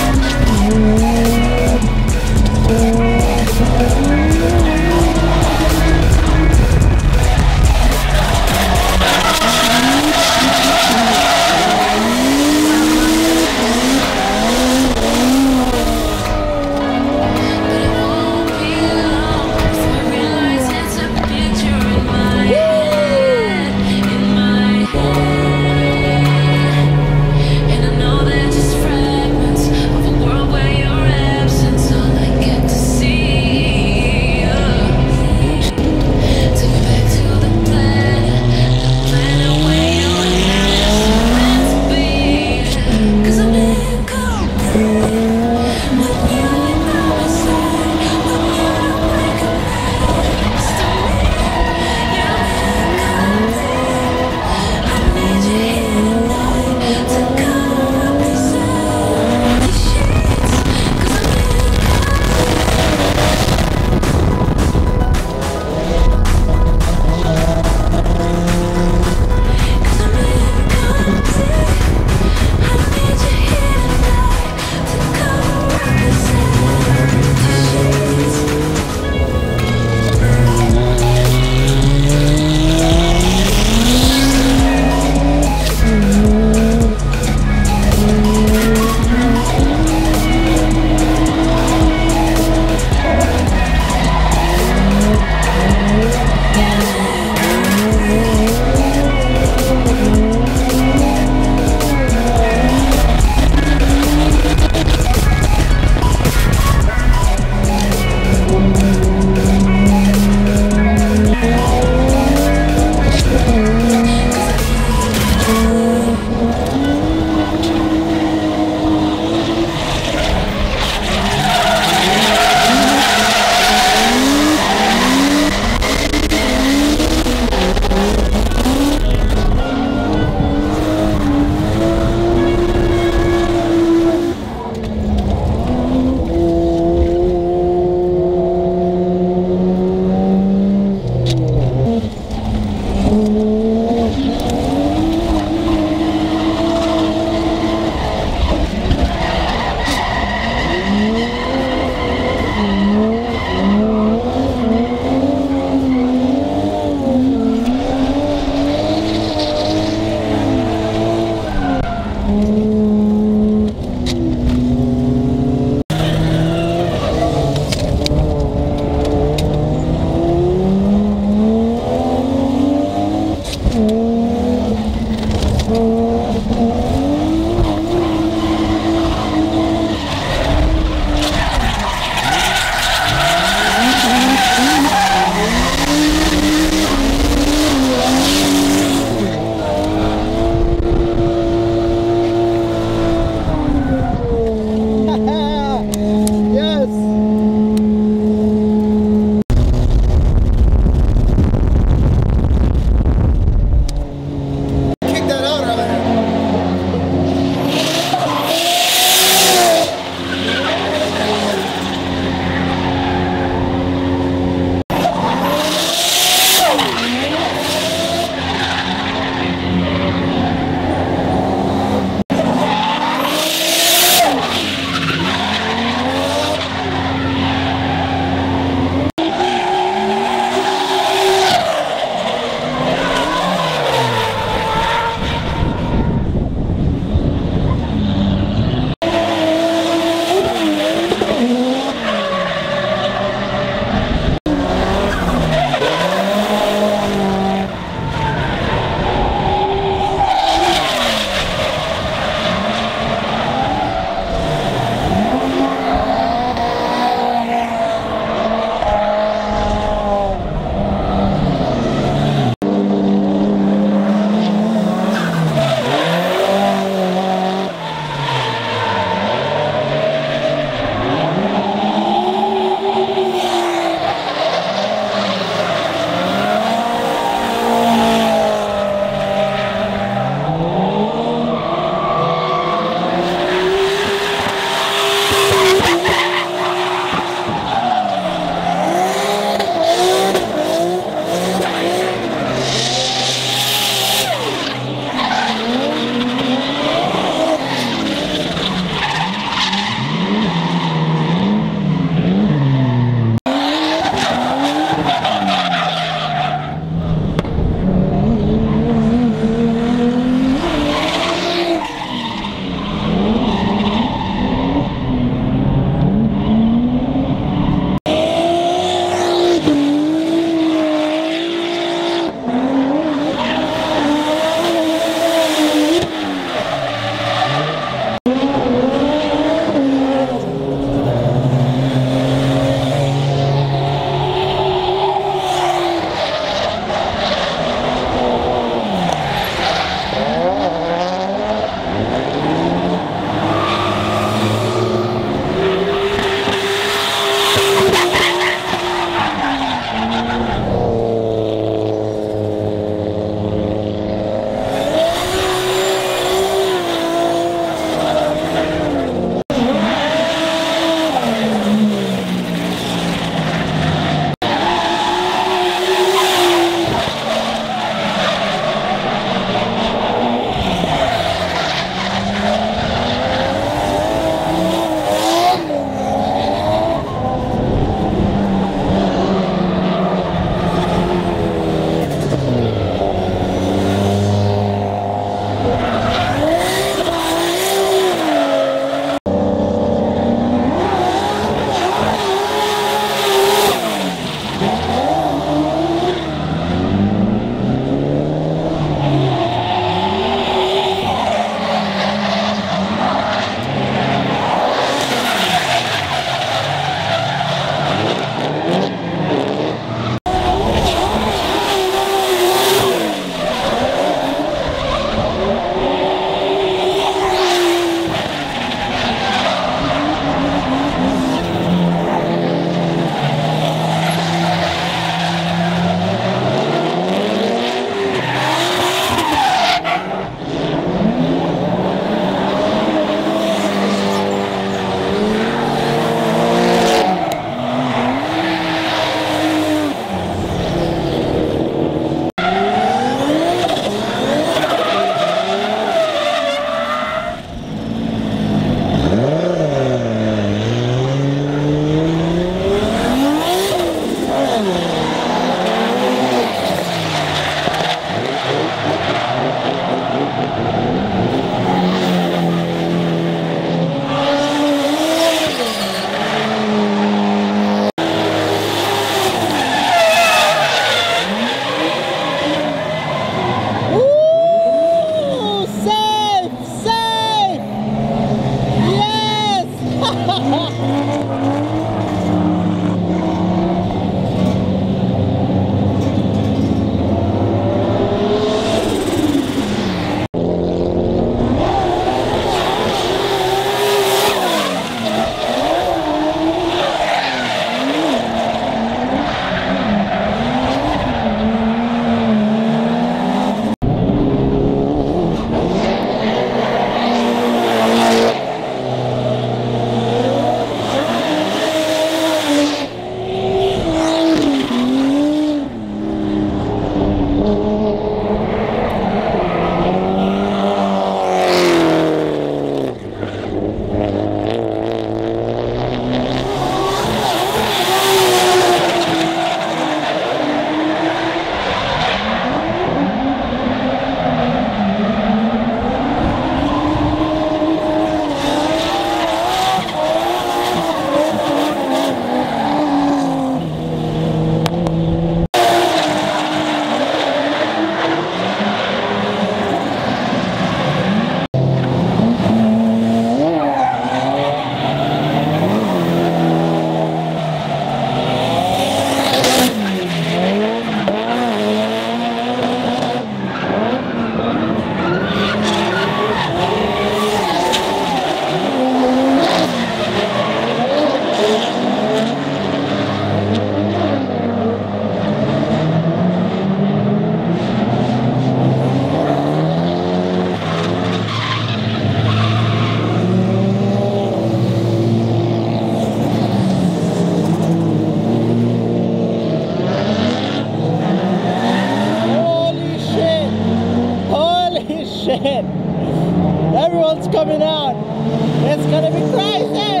Everyone's coming out. It's gonna be crazy.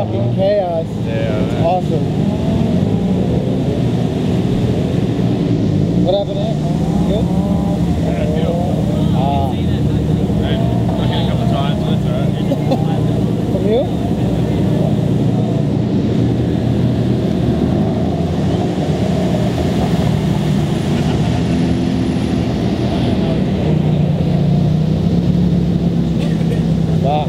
fucking chaos. Yeah. It's awesome. What happened there? Good? I've a couple of times, so that's alright. From you? Wow.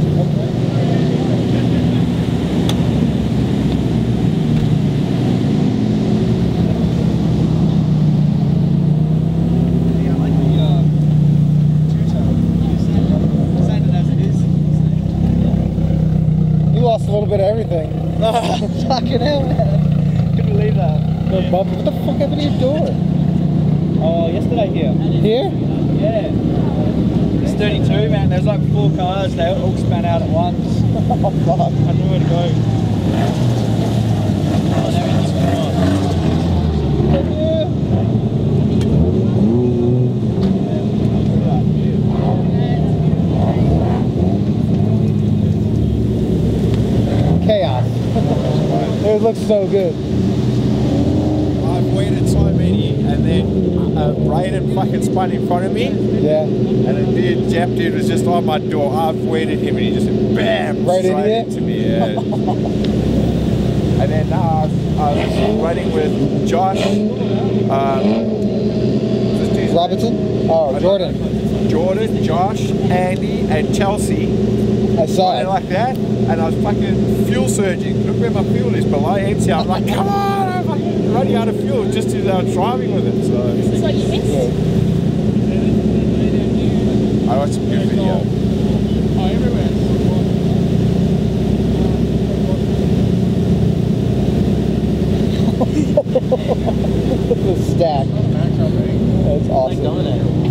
You lost a little bit of everything. Fucking hell, man. Couldn't believe that. No bump. What the fuck happened to your door? Oh, yesterday here. Here? Yeah. It's 32, man. There's like 4 cars. They all span out at once. Oh, fuck. I don't know where to go. Oh, there it is. Chaos. It looks so good. I've waited so many, and then Brayden fucking spun in front of me. Yeah. And the dude, Jap dude, was just on my door. I've waited him, and he just bam, Right straight into into me. Yeah. And then I was running with Josh. Robinson? Oh, Jordan. Jordan, Josh, Andy, and Chelsea. I saw it. Like that, and I was fucking fuel surging. Look where my fuel is, below empty. I'm like, come on, I'm like running out of fuel just as I was driving with it. So This is what you missed? I watched some good video. The stack. That's awesome.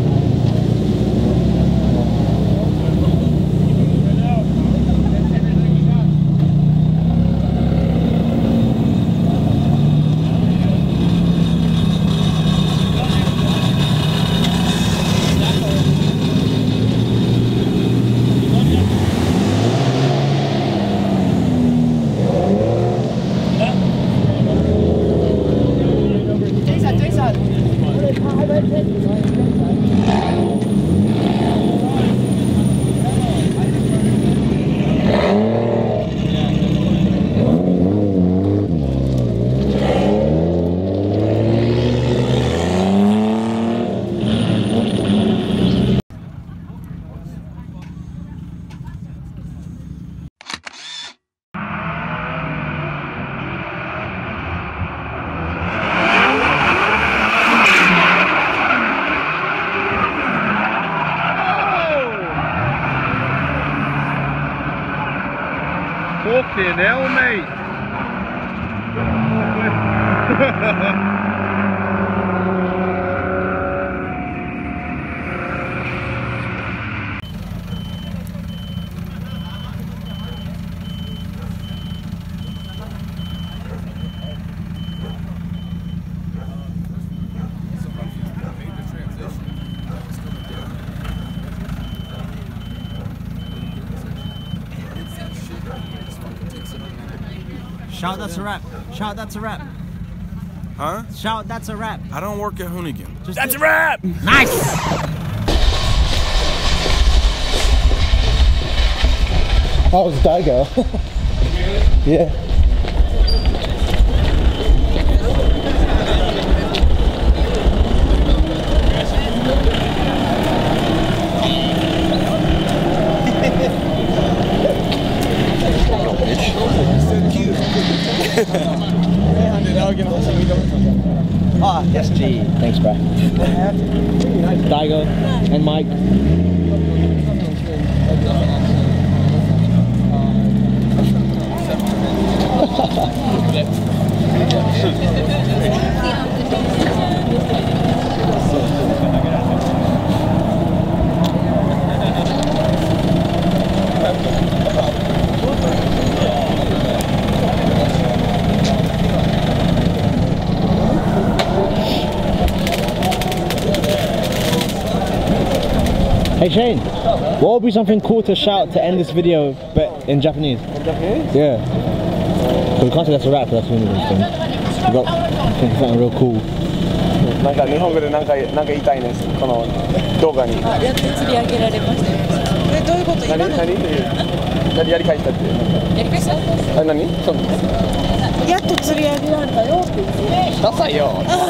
Fucking hell, mate. Shout, that's a wrap. Shout, that's a wrap. Huh? Shout, that's a wrap. I don't work at Hoonigan. That's a wrap! Nice! Oh, it's Daigo. Yeah. Ah, yes, G. Thanks, bro. Daigo and Mike. Hey Shane. What would be something cool to shout to end this video, but in Japanese? In Japanese? Yeah. So we can't say that's a rap, that's the only thing. We got something real cool. なんか日本語でなんか言いたいです。この動画に。 やっと釣り上げられました。どういうこと？今の？ 何やり返したって。 やり返した？ あ、何？そう。 やっと釣り上げられたよって言って。 ダサいよ。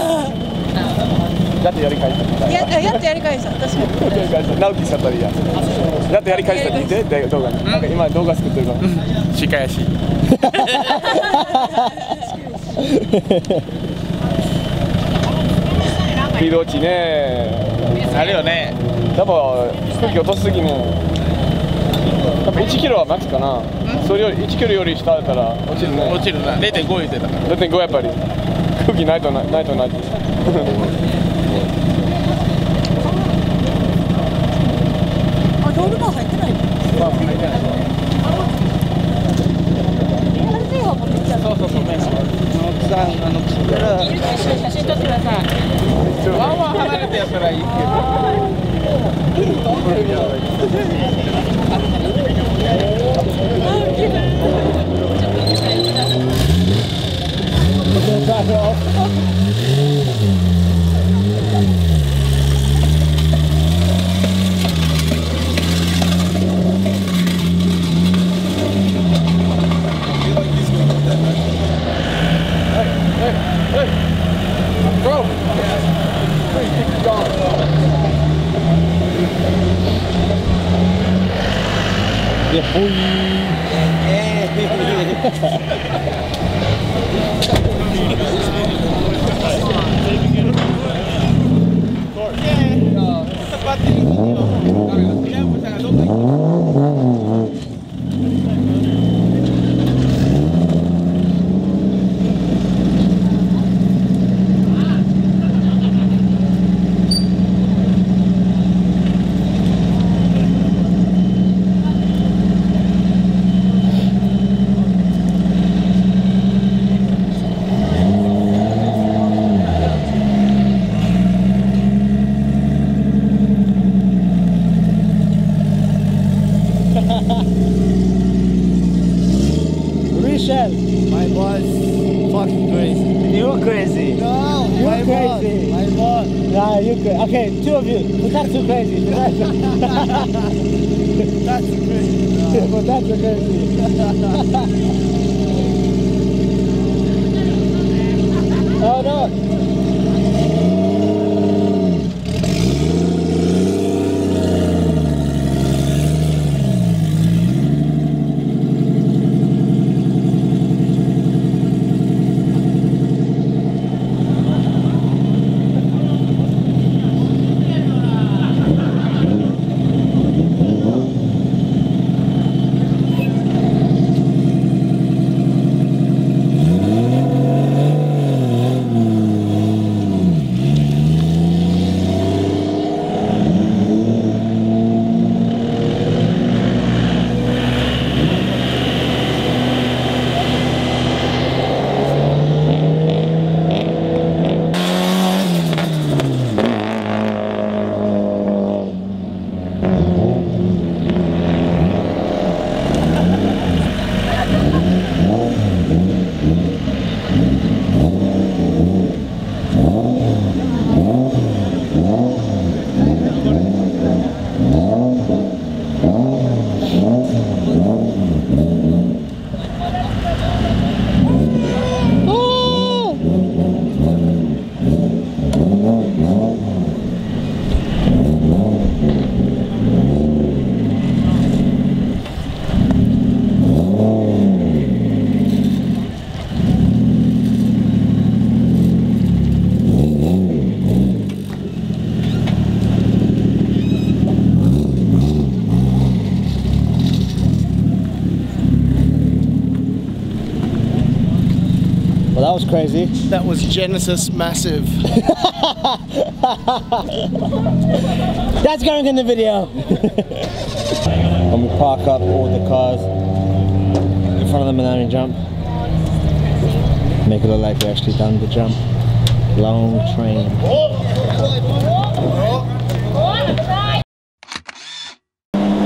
やっとやり返した。 やっとやり返した。確かに。 直樹さんといいや。やっとやり返したって言って動画に。なんか今動画作ってるから。しかやし。スピード落ちね。あるよね。やっぱ空気落としすぎね。やっぱ1キロはマックスかな。それより1キロより下だったら落ちるね。落ちるな。0.5 言ってたから。0.5やっぱり。空気ないとない。あ、 ロールバー入ってないの？入ってない。そうそうそうね。写真撮ってください。 ワンワン離れてやったらいいけど。 Reshell. My boss fucking crazy. You're crazy. No, you're crazy. My boss. Nah, you're crazy. Okay, two of you. But that's too crazy. That's crazy. But that's too crazy. Oh no. Well, that was crazy. That was Genesis massive. That's going in the video. When we park up all the cars in front of the Minami jump, make it look like we actually done the jump. Long train.